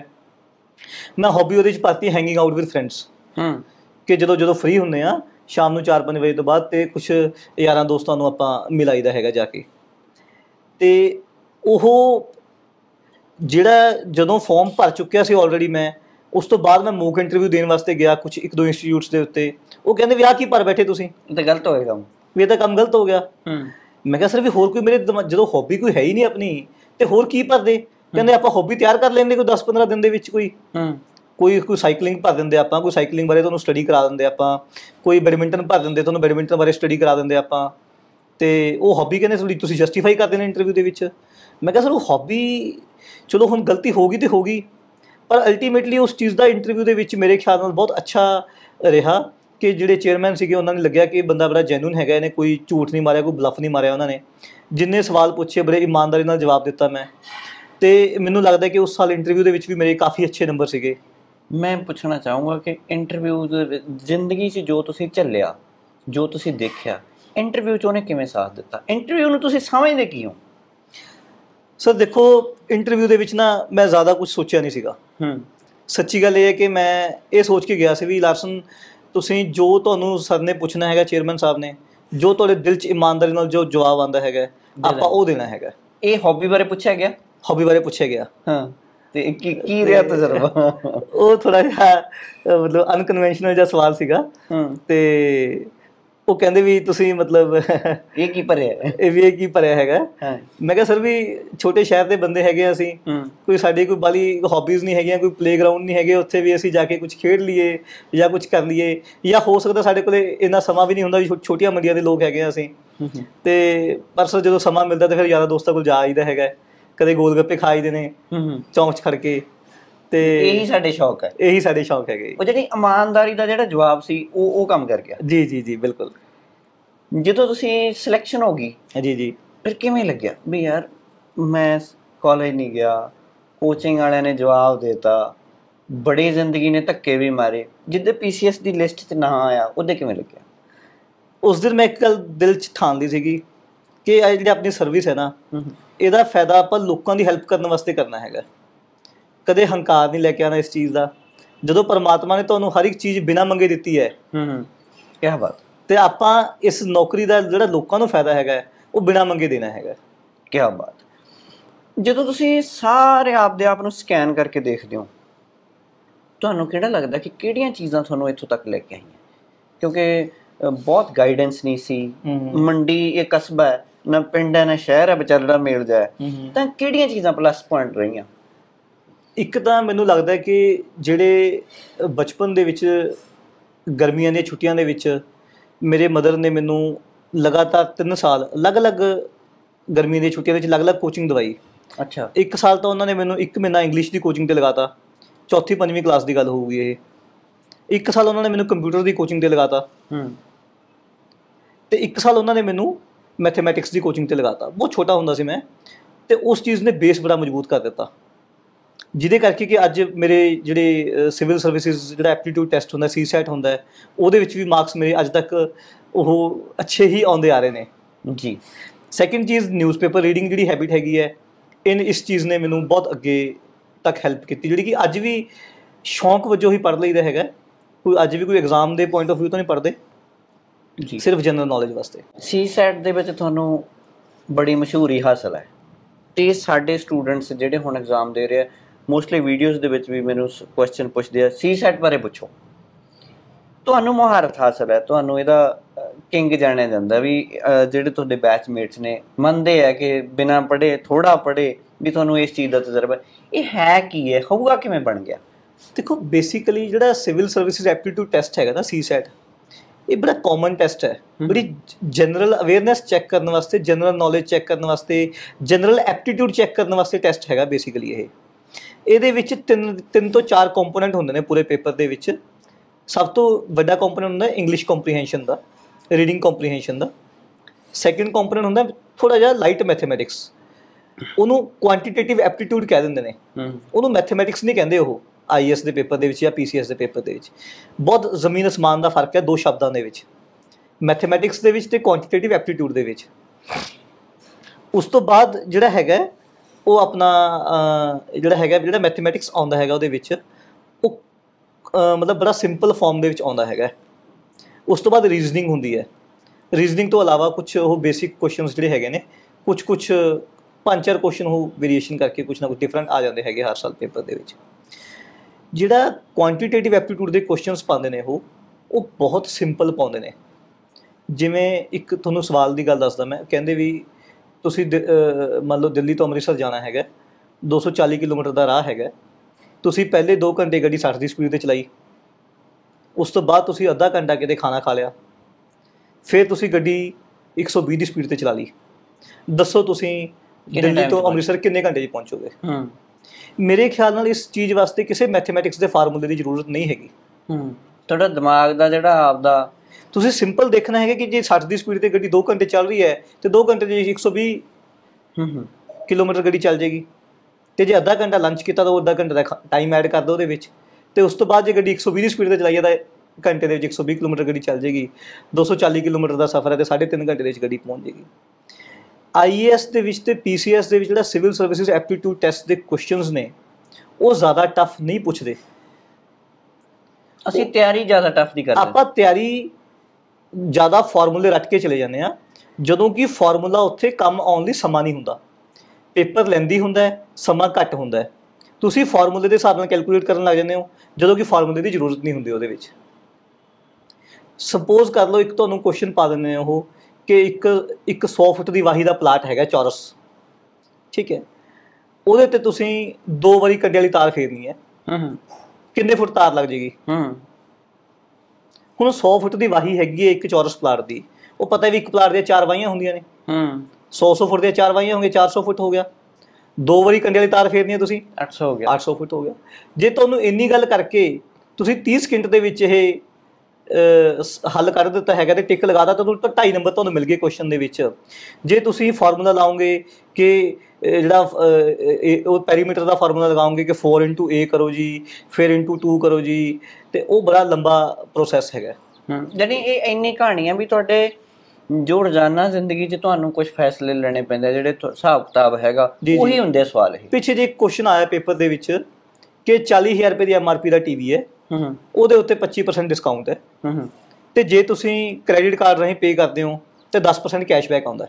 ਮੈਂ ਹੌਬੀ ਉਹਦੇ 'ਚ ਪਾਤੀ ਹੈਂਗਿੰਗ ਆਊਟ ਵਿਦ ਫਰੈਂਡਸ, ਕਿ ਜਦੋਂ ਜਦੋਂ ਫਰੀ ਹੁੰਦੇ ਹਾਂ ਸ਼ਾਮ ਨੂੰ ਚਾਰ ਪੰਜ ਵਜੇ ਤੋਂ ਬਾਅਦ, ਅਤੇ ਕੁਛ ਯਾਰਾਂ ਦੋਸਤਾਂ ਨੂੰ ਆਪਾਂ ਮਿਲਾਈਦਾ ਹੈਗਾ ਜਾ ਕੇ। ਅਤੇ ਉਹ ਜਿਹੜਾ ਜਦੋਂ ਫੋਰਮ ਭਰ ਚੁੱਕਿਆ ਸੀ ਆਲਰੇਡੀ ਮੈਂ, ਉਸ ਤੋਂ ਬਾਅਦ ਮੈਂ ਮੌਕ ਇੰਟਰਵਿਊ ਦੇਣ ਵਾਸਤੇ ਗਿਆ ਕੁਛ ਇੱਕ ਦੋ ਇੰਸਟੀਟਿਊਟਸ ਦੇ ਉੱਤੇ। ਉਹ ਕਹਿੰਦੇ ਵੀ ਆਹ ਕੀ ਭਰ ਬੈਠੇ ਤੁਸੀਂ, ਇਹ ਤਾਂ ਗਲਤ ਹੋਏਗਾ, ਵੀ ਇਹ ਤਾਂ ਕੰਮ ਗਲਤ ਹੋ ਗਿਆ। ਮੈਂ ਕਿਹਾ ਸਰ ਵੀ ਹੋਰ ਕੋਈ ਮੇਰੇ ਦਿਮਾਗ, ਜਦੋਂ ਹੌਬੀ ਕੋਈ ਹੈ ਹੀ ਨਹੀਂ ਆਪਣੀ, ਤੇ ਹੋਰ ਕੀ ਭਰਦੇ? ਕਹਿੰਦੇ ਆਪਾਂ ਹੌਬੀ ਤਿਆਰ ਕਰ ਲੈਂਦੇ ਕੋਈ ਦਸ ਪੰਦਰਾਂ ਦਿਨ ਦੇ ਵਿੱਚ। ਕੋਈ ਕੋਈ ਕੋਈ ਸਾਈਕਲਿੰਗ ਭਰ ਦਿੰਦੇ ਆਪਾਂ, ਕੋਈ ਸਾਈਕਲਿੰਗ ਬਾਰੇ ਤੁਹਾਨੂੰ ਸਟੱਡੀ ਕਰਾ ਦਿੰਦੇ ਆਪਾਂ, ਕੋਈ ਬੈਡਮਿੰਟਨ ਭਰ ਦਿੰਦੇ, ਤੁਹਾਨੂੰ ਬੈਡਮਿੰਟਨ ਬਾਰੇ ਸਟੱਡੀ ਕਰਾ ਦਿੰਦੇ ਆਪਾਂ। ਅਤੇ ਉਹ ਹੌਬੀ ਕਹਿੰਦੇ ਥੋੜੀ ਤੁਸੀਂ ਜਸਟੀਫਾਈ ਕਰਦੇ ਨੇ ਇੰਟਰਵਿਊ ਦੇ ਵਿੱਚ। ਮੈਂ ਕਿਹਾ ਸਰ ਉਹ ਹੌਬੀ ਚਲੋ ਹੁਣ ਗਲਤੀ ਹੋ ਗਈ ਤਾਂ ਹੋ ਗਈ, ਪਰ ਅਲਟੀਮੇਟਲੀ ਉਸ ਚੀਜ਼ ਦਾ ਇੰਟਰਵਿਊ ਦੇ ਵਿੱਚ ਮੇਰੇ ਖਿਆਲ ਨਾਲ ਬਹੁਤ ਅੱਛਾ ਰਿਹਾ ਕਿ ਜਿਹੜੇ ਚੇਅਰਮੈਨ ਸੀਗੇ ਉਹਨਾਂ ਨੇ ਲੱਗਿਆ ਕਿ ਬੰਦਾ ਬੜਾ ਜੈਨੂਨ ਹੈਗਾ, ਇਹਨੇ ਕੋਈ ਝੂਠ ਨਹੀਂ ਮਾਰਿਆ, ਕੋਈ ਬਲਫ ਨਹੀਂ ਮਾਰਿਆ। ਉਹਨਾਂ ਨੇ ਜਿੰਨੇ ਸਵਾਲ ਪੁੱਛੇ ਬੜੇ ਇਮਾਨਦਾਰੀ ਨਾਲ ਜਵਾਬ ਦਿੱਤਾ ਮੈਂ, ਅਤੇ ਮੈਨੂੰ ਲੱਗਦਾ ਕਿ ਉਸ ਸਾਲ ਇੰਟਰਵਿਊ ਦੇ ਵਿੱਚ ਵੀ ਮੇਰੇ ਕਾਫੀ ਅੱਛੇ ਨੰਬਰ ਸੀਗੇ। ਮੈਂ ਪੁੱਛਣਾ ਚਾਹੂੰਗਾ ਕਿ ਇੰਟਰਵਿਊ ਦੇ ਵਿੱਚ ਜ਼ਿੰਦਗੀ 'ਚ ਜੋ ਤੁਸੀਂ ਝੱਲਿਆ, ਜੋ ਤੁਸੀਂ ਦੇਖਿਆ, ਇੰਟਰਵਿਊ 'ਚ ਉਹਨੇ ਕਿਵੇਂ ਸਾਥ ਦਿੱਤਾ? ਇੰਟਰਵਿਊ ਨੂੰ ਤੁਸੀਂ ਸਮਝਦੇ ਕੀ ਹੋ? ਸਰ ਦੇਖੋ, ਇੰਟਰਵਿਊ ਦੇ ਵਿੱਚ ਨਾ ਮੈਂ ਜ਼ਿਆਦਾ ਕੁਝ ਸੋਚਿਆ ਨਹੀਂ ਸੀਗਾ। ਸੱਚੀ ਗੱਲ ਇਹ ਹੈ ਕਿ ਮੈਂ ਇਹ ਸੋਚ ਕੇ ਗਿਆ ਸੀ ਵੀ ਲਾਰਸਨ, ਤੁਸੀਂ ਜੋ ਤੁਹਾਨੂੰ ਸਰ ਨੇ ਪੁੱਛਣਾ ਹੈਗਾ, ਚੇਅਰਮੈਨ ਸਾਹਿਬ ਨੇ, ਜੋ ਤੁਹਾਡੇ ਦਿਲ 'ਚ ਇਮਾਨਦਾਰੀ ਨਾਲ ਜੋ ਜਵਾਬ ਆਉਂਦਾ ਹੈਗਾ, ਆਪਾਂ ਉਹ ਦੇਣਾ ਹੈਗਾ। ਇਹ ਹੌਬੀ ਬਾਰੇ ਪੁੱਛਿਆ ਗਿਆ? ਹੌਬੀ ਬਾਰੇ ਪੁੱਛਿਆ ਗਿਆ। ਹਾਂ, ਤੇ ਕੀ ਕੀ ਰਿਹਾ ਤਜਰਬਾ? ਉਹ ਥੋੜ੍ਹਾ ਜਿਹਾ ਮਤਲਬ ਅਨਕਨਵੈਨਸ਼ਨਲ ਜਿਹਾ ਸਵਾਲ ਸੀਗਾ। ਅਤੇ ਉਹ ਕਹਿੰਦੇ ਵੀ ਤੁਸੀਂ ਮਤਲਬ ਇਹ ਕੀ ਭਰਿਆ, ਇਹ ਵੀ ਇਹ ਕੀ ਭਰਿਆ ਹੈਗਾ? ਮੈਂ ਕਿਹਾ ਸਰ ਵੀ ਛੋਟੇ ਸ਼ਹਿਰ ਦੇ ਬੰਦੇ ਹੈਗੇ ਅਸੀਂ, ਕੋਈ ਸਾਡੀ ਕੋਈ ਬਾਲੀ ਹੌਬੀਜ਼ ਨਹੀਂ ਹੈਗੀਆਂ, ਕੋਈ ਪਲੇਗਰਾਊਂਡ ਨਹੀਂ ਹੈਗੇ ਉੱਥੇ ਵੀ ਅਸੀਂ ਜਾ ਕੇ ਕੁਛ ਖੇਡ ਲਈਏ ਜਾਂ ਕੁਛ ਕਰ ਲਈਏ, ਜਾਂ ਹੋ ਸਕਦਾ ਸਾਡੇ ਕੋਲ ਇੰਨਾ ਸਮਾਂ ਵੀ ਨਹੀਂ ਹੁੰਦਾ ਵੀ ਛੋਟੀਆਂ ਮੰਡੀਆਂ ਦੇ ਲੋਕ ਹੈਗੇ ਅਸੀਂ। ਅਤੇ ਪਰ ਸਰ ਜਦੋਂ ਸਮਾਂ ਮਿਲਦਾ ਤਾਂ ਫਿਰ ਯਾਰਾਂ ਦੋਸਤਾਂ ਕੋਲ ਜਾ ਆਈਦਾ ਹੈਗਾ, ਕਦੇ ਗੋਲ ਗੱਪੇ ਖਾ ਆਈਦੇ ਨੇ ਚੌਂਕ 'ਚ ਖੜ ਕੇ। ਅਤੇ ਇਹੀ ਸਾਡੇ ਸ਼ੌਕ ਹੈ, ਇਹੀ ਸਾਡੇ ਸ਼ੌਕ ਹੈਗੇ। ਉਹ ਜਿਹੜੀ ਇਮਾਨਦਾਰੀ ਦਾ ਜਿਹੜਾ ਜਵਾਬ ਸੀ ਉਹ ਉਹ ਕੰਮ ਕਰ ਗਿਆ। ਜੀ ਜੀ ਜੀ ਬਿਲਕੁਲ। ਜਦੋਂ ਤੁਸੀਂ ਸਿਲੈਕਸ਼ਨ ਹੋ ਗਈ, ਜੀ ਜੀ, ਫਿਰ ਕਿਵੇਂ ਲੱਗਿਆ ਵੀ ਯਾਰ ਮੈਂ ਕਾਲਜ ਨਹੀਂ ਗਿਆ, ਕੋਚਿੰਗ ਵਾਲਿਆਂ ਨੇ ਜਵਾਬ ਦੇਤਾ, ਬੜੀ ਜ਼ਿੰਦਗੀ ਨੇ ਧੱਕੇ ਵੀ ਮਾਰੇ, ਜਿੱਦੇ ਪੀ ਸੀ ਐਸ ਦੀ ਲਿਸਟ 'ਚ ਨਾ ਆਇਆ ਉਹਦੇ ਕਿਵੇਂ ਲੱਗਿਆ? ਉਸ ਦਿਨ ਮੈਂ ਇੱਕ ਗੱਲ ਦਿਲ 'ਚ ਠਾਣ ਲਈ ਸੀਗੀ ਕਿ ਇਹ ਜਿਹੜੀ ਆਪਣੀ ਸਰਵਿਸ ਹੈ ਨਾ, ਇਹਦਾ ਫਾਇਦਾ ਆਪਾਂ ਲੋਕਾਂ ਦੀ ਹੈਲਪ ਕਰਨ ਵਾਸਤੇ ਕਰਨਾ ਹੈਗਾ। ਕਦੇ ਹੰਕਾਰ ਨਹੀਂ ਲੈ ਕੇ ਆਉਣਾ ਇਸ ਚੀਜ਼ ਦਾ। ਜਦੋਂ ਪਰਮਾਤਮਾ ਨੇ ਤੁਹਾਨੂੰ ਹਰ ਇੱਕ ਚੀਜ਼ ਬਿਨਾਂ ਮੰਗੇ ਦਿੱਤੀ ਹੈ, ਕਿਆ ਬਾਤ, ਅਤੇ ਆਪਾਂ ਇਸ ਨੌਕਰੀ ਦਾ ਜਿਹੜਾ ਲੋਕਾਂ ਨੂੰ ਫਾਇਦਾ ਹੈਗਾ ਉਹ ਬਿਨਾਂ ਮੰਗੇ ਦੇਣਾ ਹੈਗਾ। ਕਿਆ ਬਾਤ। ਜਦੋਂ ਤੁਸੀਂ ਸਾਰੇ ਆਪਦੇ ਆਪ ਨੂੰ ਸਕੈਨ ਕਰਕੇ ਦੇਖਦੇ ਹੋ, ਤੁਹਾਨੂੰ ਕਿਹੜਾ ਲੱਗਦਾ ਕਿ ਕਿਹੜੀਆਂ ਚੀਜ਼ਾਂ ਤੁਹਾਨੂੰ ਇੱਥੋਂ ਤੱਕ ਲੈ ਕੇ ਆਈਆਂ? ਕਿਉਂਕਿ ਬਹੁਤ ਗਾਈਡੈਂਸ ਨਹੀਂ ਸੀ, ਮੰਡੀ ਇਹ ਕਸਬਾ ਹੈ, ਨਾ ਪਿੰਡ ਹੈ ਨਾ ਸ਼ਹਿਰ ਹੈ ਵਿਚਾਰਾ ਮੇਲ ਜਾਏ, ਤਾਂ ਕਿਹੜੀਆਂ ਚੀਜ਼ਾਂ ਪਲੱਸ ਪੁਆਇੰਟ ਰਹੀਆਂ? ਇੱਕ ਤਾਂ ਮੈਨੂੰ ਲੱਗਦਾ ਕਿ ਜਿਹੜੇ ਬਚਪਨ ਦੇ ਵਿੱਚ ਗਰਮੀਆਂ ਦੀਆਂ ਛੁੱਟੀਆਂ ਦੇ ਵਿੱਚ ਮੇਰੇ ਮਦਰ ਨੇ ਮੈਨੂੰ ਲਗਾਤਾਰ ਤਿੰਨ ਸਾਲ ਅਲੱਗ-ਅਲੱਗ ਗਰਮੀਆਂ ਦੀਆਂ ਛੁੱਟੀਆਂ ਵਿੱਚ ਅਲੱਗ-ਅਲੱਗ ਕੋਚਿੰਗ ਦਵਾਈ। ਅੱਛਾ। ਇੱਕ ਸਾਲ ਤਾਂ ਉਹਨਾਂ ਨੇ ਮੈਨੂੰ ਇੱਕ ਮਹੀਨਾ ਇੰਗਲਿਸ਼ ਦੀ ਕੋਚਿੰਗ 'ਤੇ ਲਗਾਤਾ, ਚੌਥੀ ਪੰਜਵੀਂ ਕਲਾਸ ਦੀ ਗੱਲ ਹੋਊਗੀ ਇਹ। ਇੱਕ ਸਾਲ ਉਹਨਾਂ ਨੇ ਮੈਨੂੰ ਕੰਪਿਊਟਰ ਦੀ ਕੋਚਿੰਗ 'ਤੇ ਲਗਾਤਾ, ਅਤੇ ਇੱਕ ਸਾਲ ਉਹਨਾਂ ਨੇ ਮੈਨੂੰ ਮੈਥੇਮੈਟਿਕਸ ਦੀ ਕੋਚਿੰਗ 'ਤੇ ਲਗਾਤਾ। ਬਹੁਤ ਛੋਟਾ ਹੁੰਦਾ ਸੀ ਮੈਂ, ਅਤੇ ਉਸ ਚੀਜ਼ ਨੇ ਬੇਸ ਬੜਾ ਮਜ਼ਬੂਤ ਕਰ ਦਿੱਤਾ, ਜਿਹਦੇ ਕਰਕੇ ਕਿ ਅੱਜ ਮੇਰੇ ਜਿਹੜੇ ਸਿਵਲ ਸਰਵਿਸਿਜ਼ ਜਿਹੜਾ ਐਪਟੀਟਿਊਡ ਟੈਸਟ ਹੁੰਦਾ, ਸੀ ਸੈਟ ਹੁੰਦਾ ਹੈ, ਉਹਦੇ ਵਿੱਚ ਵੀ ਮਾਰਕਸ ਮੇਰੇ ਅੱਜ ਤੱਕ ਉਹ ਅੱਛੇ ਹੀ ਆਉਂਦੇ ਆ ਰਹੇ ਨੇ ਜੀ। ਸੈਕਿੰਡ ਚੀਜ਼, ਨਿਊਜ਼ਪੇਪਰ ਰੀਡਿੰਗ ਜਿਹੜੀ ਹੈਬਿਟ ਹੈਗੀ ਹੈ, ਇਨ ਇਸ ਚੀਜ਼ ਨੇ ਮੈਨੂੰ ਬਹੁਤ ਅੱਗੇ ਤੱਕ ਹੈਲਪ ਕੀਤੀ, ਜਿਹੜੀ ਕਿ ਅੱਜ ਵੀ ਸ਼ੌਂਕ ਵਜੋਂ ਹੀ ਪੜ੍ਹ ਲਈਦਾ ਹੈਗਾ। ਕੋਈ ਅੱਜ ਵੀ ਕੋਈ ਐਗਜ਼ਾਮ ਦੇ ਪੁਆਇੰਟ ਆਫ ਵਿਊ ਤੋਂ ਨਹੀਂ ਪੜ੍ਹਦੇ, ਜੀ ਸਿਰਫ ਜਨਰਲ ਨੌਲੇਜ ਵਾਸਤੇ। ਸੀ ਸੈਟ ਦੇ ਵਿੱਚ ਤੁਹਾਨੂੰ ਬੜੀ ਮਸ਼ਹੂਰੀ ਹਾਸਲ ਹੈ ਤੇ ਸਾਡੇ ਸਟੂਡੈਂਟਸ ਜਿਹੜੇ ਹੁਣ ਐਗਜ਼ਾਮ ਦੇ ਰਹੇ ਆ ਮੋਸਟਲੀ ਵੀਡੀਓਜ਼ ਦੇ ਵਿੱਚ ਵੀ ਮੈਨੂੰ ਕੁਐਸਚਨ ਪੁੱਛਦੇ ਆ ਸੀ ਸੈਟ ਬਾਰੇ ਪੁੱਛੋ। ਤੁਹਾਨੂੰ ਮੁਹਾਰਤ ਹਾਸਲ ਹੈ, ਤੁਹਾਨੂੰ ਇਹਦਾ ਕਿੰਗ ਜਾਣਿਆ ਜਾਂਦਾ ਵੀ ਜਿਹੜੇ ਤੁਹਾਡੇ ਬੈਚਮੇਟਸ ਨੇ ਮੰਨਦੇ ਆ ਕਿ ਬਿਨਾਂ ਪੜ੍ਹੇ ਥੋੜ੍ਹਾ ਪੜ੍ਹੇ ਵੀ ਤੁਹਾਨੂੰ ਇਸ ਚੀਜ਼ ਦਾ ਤਜਰਬਾ। ਇਹ ਹੈ ਕੀ ਹੈ, ਹੋਊਗਾ ਕਿਵੇਂ ਬਣ ਗਿਆ? ਦੇਖੋ ਬੇਸਿਕਲੀ ਜਿਹੜਾ ਸਿਵਲ ਸਰਵਿਸਿਜ਼ ਐਪਟੀਟਿਊਡ ਟੈਸਟ ਹੈਗਾ ਨਾ ਸੀ ਸੈਟ, ਇਹ ਬੜਾ ਕਾਮਨ ਟੈਸਟ ਹੈ, ਬੜੀ ਜਨਰਲ ਅਵੇਅਰਨੈਸ ਚੈੱਕ ਕਰਨ ਵਾਸਤੇ, ਜਨਰਲ ਨੌਲੇਜ ਚੈੱਕ ਕਰਨ ਵਾਸਤੇ, ਜਨਰਲ ਐਪਟੀਟਿਊਡ ਚੈੱਕ ਕਰਨ ਵਾਸਤੇ ਟੈਸਟ ਹੈਗਾ ਬੇਸਿਕਲੀ ਇਹ। ਇਹਦੇ ਵਿੱਚ ਤਿੰਨ ਤਿੰਨ ਤੋਂ ਚਾਰ ਕੰਪੋਨੈਂਟ ਹੁੰਦੇ ਨੇ ਪੂਰੇ ਪੇਪਰ ਦੇ ਵਿੱਚ। ਸਭ ਤੋਂ ਵੱਡਾ ਕੰਪੋਨੈਂਟ ਹੁੰਦਾ ਇੰਗਲਿਸ਼ ਕੰਪਰੀਹੈਂਸ਼ਨ ਦਾ, ਰੀਡਿੰਗ ਕੰਪਰੀਹੈਂਸ਼ਨ ਦਾ। ਸੈਕਿੰਡ ਕੰਪੋਨੈਂਟ ਹੁੰਦਾ ਥੋੜ੍ਹਾ ਜਿਹਾ ਲਾਈਟ ਮੈਥਮੈਟਿਕਸ, ਉਹਨੂੰ ਕੁਆਂਟੀਟੇਟਿਵ ਐਪਟੀਟਿਊਡ ਕਹਿ ਦਿੰਦੇ ਨੇ, ਉਹਨੂੰ ਮੈਥਮੈਟਿਕਸ ਨਹੀਂ ਕਹਿੰਦੇ ਉਹ ਆਈ ਏ ਐਸ ਦੇ ਪੇਪਰ ਦੇ ਵਿੱਚ ਜਾਂ ਪੀ ਸੀ ਐਸ ਦੇ ਪੇਪਰ ਦੇ ਵਿੱਚ। ਬਹੁਤ ਜ਼ਮੀਨ ਅਸਮਾਨ ਦਾ ਫਰਕ ਹੈ ਦੋ ਸ਼ਬਦਾਂ ਦੇ ਵਿੱਚ, ਮੈਥਮੈਟਿਕਸ ਦੇ ਵਿੱਚ ਤੇ ਕੁਆਂਟੀਟੇਟਿਵ ਐਪਟੀਟਿਊਡ ਦੇ ਵਿੱਚ। ਉਸ ਤੋਂ ਬਾਅਦ ਜਿਹੜਾ ਹੈਗਾ ਉਹ ਆਪਣਾ ਜਿਹੜਾ ਹੈਗਾ ਜਿਹੜਾ ਮੈਥਮੈਟਿਕਸ ਆਉਂਦਾ ਹੈਗਾ ਉਹਦੇ ਵਿੱਚ ਉਹ ਮਤਲਬ ਬੜਾ ਸਿੰਪਲ ਫਾਰਮ ਦੇ ਵਿੱਚ ਆਉਂਦਾ ਹੈਗਾ। ਉਸ ਤੋਂ ਬਾਅਦ ਰੀਜ਼ਨਿੰਗ ਹੁੰਦੀ ਹੈ। ਰੀਜ਼ਨਿੰਗ ਤੋਂ ਇਲਾਵਾ ਕੁਛ ਉਹ ਬੇਸਿਕ ਕੁਐਸਚਨਸ ਜਿਹੜੇ ਹੈਗੇ ਨੇ, ਕੁਛ ਕੁਛ ਪੰਜ ਚਾਰ ਕੁਐਸਚਨ ਉਹ ਵੇਰੀਏਸ਼ਨ ਕਰਕੇ ਕੁਛ ਨਾ ਕੁਛ ਡਿਫਰੈਂਟ ਆ ਜਾਂਦੇ ਹੈਗੇ ਹਰ ਸਾਲ ਪੇਪਰ ਦੇ ਵਿੱਚ। ਜਿਹੜਾ ਕੁਆਂਟੀਟੇਟਿਵ ਐਪਟੀਟਿਊਡ ਦੇ ਕੁਐਸਚਨਸ ਪਾਉਂਦੇ ਨੇ ਉਹ ਉਹ ਬਹੁਤ ਸਿੰਪਲ ਪਾਉਂਦੇ ਨੇ। ਜਿਵੇਂ ਇੱਕ ਤੁਹਾਨੂੰ ਸਵਾਲ ਦੀ ਗੱਲ ਦੱਸਦਾ ਮੈਂ, ਕਹਿੰਦੇ ਵੀ ਤੁਸੀਂ ਮੰਨ ਲਓ ਦਿੱਲੀ ਤੋਂ ਅੰਮ੍ਰਿਤਸਰ ਜਾਣਾ ਹੈਗਾ, ਦੋ ਸੌ ਚਾਲੀ ਕਿਲੋਮੀਟਰ ਦਾ ਰਾਹ ਹੈਗਾ, ਤੁਸੀਂ ਪਹਿਲੇ ਦੋ ਘੰਟੇ ਗੱਡੀ ਸੱਠ ਦੀ ਸਪੀਡ 'ਤੇ ਚਲਾਈ, ਉਸ ਤੋਂ ਬਾਅਦ ਤੁਸੀਂ ਅੱਧਾ ਘੰਟਾ ਕਿਤੇ ਖਾਣਾ ਖਾ ਲਿਆ, ਫਿਰ ਤੁਸੀਂ ਗੱਡੀ ਇੱਕ ਸੌ ਵੀਹ ਦੀ ਸਪੀਡ 'ਤੇ ਚਲਾ ਲਈ। ਦੱਸੋ ਤੁਸੀਂ ਦਿੱਲੀ ਤੋਂ ਅੰਮ੍ਰਿਤਸਰ ਕਿੰਨੇ ਘੰਟੇ 'ਚ ਪਹੁੰਚੋਗੇ? ਮੇਰੇ ਖਿਆਲ ਨਾਲ ਇਸ ਚੀਜ਼ ਵਾਸਤੇ ਕਿਸੇ ਮੈਥਮੈਟਿਕਸ ਦੇ ਫਾਰਮੂਲੇ ਦੀ ਜ਼ਰੂਰਤ ਨਹੀਂ ਹੈਗੀ। ਤੁਹਾਡਾ ਦਿਮਾਗ ਦਾ ਜਿਹੜਾ ਆਪਦਾ ਤੁਸੀਂ ਸਿੰਪਲ ਦੇਖਣਾ ਹੈਗਾ ਕਿ ਜੇ ਸੱਠ ਦੀ ਸਪੀਡ 'ਤੇ ਗੱਡੀ ਦੋ ਘੰਟੇ ਚੱਲ ਰਹੀ ਹੈ ਅਤੇ ਦੋ ਘੰਟੇ 'ਚ ਇੱਕ ਸੌ ਵੀਹ ਕਿਲੋਮੀਟਰ ਗੱਡੀ ਚੱਲ ਜਾਏਗੀ। ਅਤੇ ਜੇ ਅੱਧਾ ਘੰਟਾ ਲੰਚ ਕੀਤਾ ਤਾਂ ਉਹ ਅੱਧਾ ਘੰਟੇ ਦਾ ਟਾਈਮ ਐਡ ਕਰ ਦਿਓ ਉਹਦੇ ਵਿੱਚ, ਅਤੇ ਉਸ ਤੋਂ ਬਾਅਦ ਜੇ ਗੱਡੀ ਇੱਕ ਸੌ ਵੀਹ ਦੀ ਸਪੀਡ 'ਤੇ ਚਲਾਈਏ ਤਾਂ ਘੰਟੇ ਦੇ ਵਿੱਚ ਇੱਕ ਸੌ ਵੀਹ ਕਿਲੋਮੀਟਰ ਗੱਡੀ ਚੱਲ ਜਾਏਗੀ। ਦੋ ਸੌ ਚਾਲੀ ਕਿਲੋਮੀਟਰ ਦਾ ਸਫ਼ਰ ਹੈ ਅਤੇ ਸਾਢੇ ਤਿੰਨ ਘੰਟੇ ਦੇ ਵਿੱਚ ਗੱਡੀ ਪਹੁੰਚ ਜਾਏਗੀ। ਆਈ ਏ ਐਸ ਦੇ ਵਿੱਚ ਅਤੇ ਪੀ ਸੀ ਐਸ ਦੇ ਵਿੱਚ ਜਿਹੜਾ ਸਿਵਲ ਸਰਵਿਸਿਜ਼ ਐਪਟੀਟਿਊਡ ਟੈਸਟ ਦੇ ਕੁਐਸਚਨਸ ਨੇ ਉਹ ਜ਼ਿਆਦਾ ਟਫ ਨਹੀਂ ਪੁੱਛਦੇ। ਅਸੀਂ ਤਿਆਰੀ ਜ਼ਿਆਦਾ ਟਫ ਦੀ ਕਰਦੇ, ਆਪਾਂ ਤਿਆਰੀ ਜ਼ਿਆਦਾ ਫਾਰਮੂਲੇ ਰੱਟ ਕੇ ਚਲੇ ਜਾਂਦੇ ਹਾਂ, ਜਦੋਂ ਕਿ ਫਾਰਮੂਲਾ ਉੱਥੇ ਕੰਮ ਆਉਣ ਲਈ ਸਮਾਂ ਨਹੀਂ ਹੁੰਦਾ। ਪੇਪਰ ਲੈਂਦੀ ਹੁੰਦਾ ਹੈ, ਸਮਾਂ ਘੱਟ ਹੁੰਦਾ ਹੈ, ਤੁਸੀਂ ਫਾਰਮੂਲੇ ਦੇ ਹਿਸਾਬ ਨਾਲ ਕੈਲਕੂਲੇਟ ਕਰਨ ਲੱਗ ਜਾਂਦੇ ਹੋ, ਜਦੋਂ ਕਿ ਫਾਰਮੂਲੇ ਦੀ ਜ਼ਰੂਰਤ ਨਹੀਂ ਹੁੰਦੀ ਉਹਦੇ ਵਿੱਚ। ਸਪੋਜ਼ ਕਰ ਲਓ ਇੱਕ ਤੁਹਾਨੂੰ ਕੁਐਸਚਨ ਪਾ ਦਿੰਦੇ ਨੇ ਉਹ ਕਿ ਇੱਕ ਇੱਕ ਸੌ ਫੁੱਟ ਦੀ ਵਾਹੀ ਦਾ ਪਲਾਟ ਹੈਗਾ ਚੌਰਸ, ਠੀਕ ਹੈ, ਉਹਦੇ 'ਤੇ ਤੁਸੀਂ ਦੋ ਵਾਰੀ ਕੰਡੇ ਵਾਲੀ ਤਾਰ ਫੇਰਨੀ ਹੈ, ਕਿੰਨੇ ਫੁੱਟ ਤਾਰ ਲੱਗ ਜਾਏਗੀ? ਹੁਣ ਸੌ ਫੁੱਟ ਦੀ ਵਾਹੀ ਹੈਗੀ ਹੈ ਇੱਕ ਚੌਰਸ ਪਲਾਟ ਦੀ, ਉਹ ਪਤਾ ਵੀ ਇੱਕ ਪਲਾਟ ਦੀਆਂ ਚਾਰ ਵਾਹੀਆਂ ਹੁੰਦੀਆਂ ਨੇ, ਸੌ ਸੌ ਫੁੱਟ ਦੀਆਂ ਚਾਰ ਵਾਹੀਆਂ ਹੋਣਗੀਆਂ, ਚਾਰ ਸੌ ਫੁੱਟ ਹੋ ਗਿਆ। ਦੋ ਵਾਰੀ ਕੰਡੇ ਵਾਲੀ ਤਾਰ ਫੇਰਨੀ ਹੈ ਤੁਸੀਂ, ਅੱਠ ਸੌ ਹੋ ਗਿਆ, ਅੱਠ ਸੌ ਫੁੱਟ ਹੋ ਗਿਆ। ਜੇ ਤੁਹਾਨੂੰ ਇੰਨੀ ਗੱਲ ਕਰਕੇ ਤੁਸੀਂ ਤੀਹ ਸਕਿੰਟ ਦੇ ਵਿੱਚ ਇਹ ਹੱਲ ਕਰ ਦਿੱਤਾ ਹੈਗਾ ਅਤੇ ਟਿਕ ਲਗਾ ਤਾ, ਤੁਹਾਨੂੰ ਤਾਂ ਢਾਈ ਨੰਬਰ ਤੁਹਾਨੂੰ ਮਿਲ ਗਏ ਕੁਐਸਚਨ ਦੇ ਵਿੱਚ। ਜੇ ਤੁਸੀਂ ਫਾਰਮੂਲਾ ਲਾਓਗੇ ਕਿ ਜਿਹੜਾ ਉਹ ਪੈਰੀਮੀਟਰ ਦਾ ਫਾਰਮੂਲਾ ਲਗਾਓਗੇ ਕਿ ਫੋਰ ਇੰਟੂ ਏ ਕਰੋ ਜੀ, ਫਿਰ ਇੰਟੂ ਟੂ ਕਰੋ ਜੀ, ਅਤੇ ਉਹ ਬੜਾ ਲੰਬਾ ਪ੍ਰੋਸੈਸ ਹੈਗਾ। ਜਾਣੀ ਇਹ ਇੰਨੀ ਕਹਾਣੀਆਂ ਵੀ ਤੁਹਾਡੇ ਜੋ ਰੋਜ਼ਾਨਾ ਜ਼ਿੰਦਗੀ 'ਚ ਤੁਹਾਨੂੰ ਕੁਝ ਫੈਸਲੇ ਲੈਣੇ ਪੈਂਦੇ ਜਿਹੜੇ ਹਿਸਾਬ ਕਿਤਾਬ ਹੈਗਾ ਉਹੀ ਹੁੰਦੇ ਸਵਾਲ। ਇਹ ਪਿੱਛੇ ਜੇ ਇੱਕ ਕੁਐਸਚਨ ਆਇਆ ਪੇਪਰ ਦੇ ਵਿੱਚ ਕਿ ਚਾਲੀ ਹਜ਼ਾਰ ਰੁਪਏ ਦੀ ਐਮ ਆਰ ਪੀ ਦਾ ਟੀ ਵੀ ਹੈ, ਉਹਦੇ ਉੱਤੇ ਪੱਚੀ ਪਰਸੈਂਟ ਡਿਸਕਾਊਂਟ ਹੈ, ਅਤੇ ਜੇ ਤੁਸੀਂ ਕ੍ਰੈਡਿਟ ਕਾਰਡ ਰਾਹੀਂ ਪੇ ਕਰਦੇ ਹੋ ਤਾਂ ਦਸ ਪਰਸੈਂਟ ਕੈਸ਼ਬੈਕ ਆਉਂਦਾ।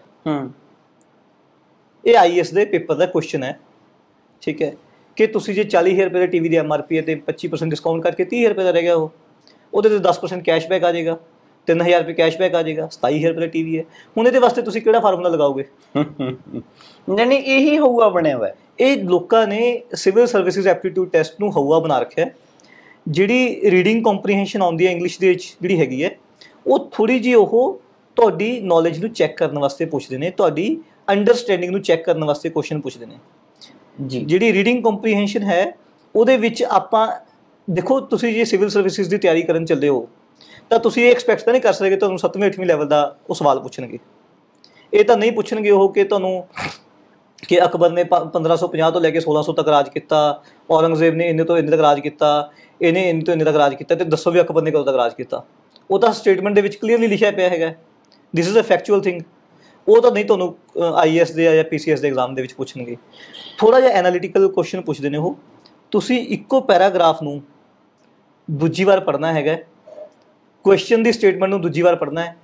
ਇਹ ਆਈ ਏ ਐਸ ਦੇ ਪੇਪਰ ਦਾ ਕੁਐਸਚਨ ਹੈ, ਠੀਕ ਹੈ, ਕਿ ਤੁਸੀਂ ਜੇ ਚਾਲੀ ਹਜ਼ਾਰ ਰੁਪਏ ਦਾ ਟੀ ਵੀ ਦੀ ਐਮ ਆਰ ਪੀ ਹੈ ਅਤੇ ਪੱਚੀ ਪਰਸੈਂਟ ਡਿਸਕਾਊਂਟ ਕਰਕੇ ਤੀਹ ਹਜ਼ਾਰ ਰੁਪਏ ਦਾ ਰਹਿ ਗਿਆ, ਉਹ ਉਹਦੇ 'ਤੇ ਦਸ ਪਰਸੈਂਟ ਕੈਸ਼ਬੈਕ ਆ ਜਾਏਗਾ, ਤਿੰਨ ਹਜ਼ਾਰ ਰੁਪਏ ਕੈਸ਼ਬੈਕ ਆ ਜਾਏਗਾ, ਸਤਾਈ ਹਜ਼ਾਰ ਰੁਪਏ ਦਾ ਟੀ ਵੀ ਹੈ। ਹੁਣ ਇਹਦੇ ਵਾਸਤੇ ਤੁਸੀਂ ਕਿਹੜਾ ਫਾਰਮੂਲਾ ਲਗਾਓਗੇ? ਯਾਨੀ ਇਹੀ ਹਊਆ ਬਣਿਆ ਹੋਇਆ। ਇਹ ਲੋਕਾਂ ਨੇ ਸਿਵਲ ਸਰਵਿਸਿਜ਼ ਐਪਟੀਟਿਊਡ ਟੈਸਟ ਨੂੰ ਹਊਆ ਬਣਾ ਰੱਖਿਆ। ਜਿਹੜੀ ਰੀਡਿੰਗ ਕੰਪਰੀਹੈਂਸ਼ਨ ਆਉਂਦੀ ਹੈ ਇੰਗਲਿਸ਼ ਦੇ ਵਿੱਚ ਜਿਹੜੀ ਹੈਗੀ ਹੈ, ਉਹ ਥੋੜ੍ਹੀ ਜਿਹੀ ਉਹ ਤੁਹਾਡੀ ਨੌਲੇਜ ਨੂੰ ਚੈੱਕ ਕਰਨ ਵਾਸਤੇ ਪੁੱਛਦੇ ਨੇ, ਤੁਹਾਡੀ ਅੰਡਰਸਟੈਂਡਿੰਗ ਨੂੰ ਚੈੱਕ ਕਰਨ ਵਾਸਤੇ ਕੁਐਸਚਨ ਪੁੱਛਦੇ ਨੇ ਜੀ। ਜਿਹੜੀ ਰੀਡਿੰਗ ਕੰਪਰੀਹੈਂਸ਼ਨ ਹੈ ਉਹਦੇ ਵਿੱਚ ਆਪਾਂ ਦੇਖੋ, ਤੁਸੀਂ ਜੇ ਸਿਵਲ ਸਰਵਿਸਿਜ਼ ਦੀ ਤਿਆਰੀ ਕਰਨ ਚੱਲੇ ਹੋ ਤਾਂ ਤੁਸੀਂ ਇਹ ਐਕਸਪੈਕਟ ਤਾਂ ਨਹੀਂ ਕਰ ਸਕਦੇ ਤੁਹਾਨੂੰ ਸੱਤਵੇਂ ਅੱਠਵੇਂ ਲੈਵਲ ਦਾ ਉਹ ਸਵਾਲ ਪੁੱਛਣਗੇ। ਇਹ ਤਾਂ ਨਹੀਂ ਪੁੱਛਣਗੇ ਉਹ ਕਿ ਤੁਹਾਨੂੰ ਕਿ ਅਕਬਰ ਨੇ ਪ ਪੰਦਰਾਂ ਸੌ ਪੰਜਾਹ ਤੋਂ ਲੈ ਕੇ ਸੋਲਾਂ ਸੌ ਤੱਕ ਰਾਜ ਕੀਤਾ, ਔਰੰਗਜ਼ੇਬ ਨੇ ਇੰਨੇ ਤੋਂ ਇੰਨੇ ਤੱਕ ਰਾਜ ਕੀਤਾ, ਇਹਨੇ ਇੰਨੇ ਤੋਂ ਇੰਨੇ ਤੱਕ ਰਾਜ ਕੀਤਾ, ਅਤੇ ਦੱਸੋ ਵੀ ਅਕਬਰ ਨੇ ਕਦੋਂ ਤੱਕ ਰਾਜ ਕੀਤਾ। ਉਹ ਤਾਂ ਸਟੇਟਮੈਂਟ ਦੇ ਵਿੱਚ ਕਲੀਅਰਲੀ ਲਿਖਿਆ ਪਿਆ ਹੈਗਾ, this is a factual thing. ਉਹ ਤਾਂ ਨਹੀਂ ਤੁਹਾਨੂੰ ਆਈ ਏ ਐਸ ਦੇ ਜਾਂ ਪੀ ਸੀ ਐਸ ਦੇ ਐਗਜ਼ਾਮ ਦੇ ਵਿੱਚ ਪੁੱਛਣਗੇ। ਥੋੜ੍ਹਾ ਜਿਹਾ ਐਨਾਲੀਟੀਕਲ ਕੁਐਸਚਨ ਪੁੱਛਦੇ ਨੇ ਉਹ। ਤੁਸੀਂ ਇੱਕੋ ਪੈਰਾਗ੍ਰਾਫ ਨੂੰ ਦੂਜੀ ਵਾਰ ਪੜ੍ਹਨਾ ਹੈਗਾ, ਕੁਐਸਚਨ ਦੀ ਸਟੇਟਮੈਂਟ ਨੂੰ ਦੂਜੀ ਵਾਰ ਪੜ੍ਹਨਾ ਹੈ,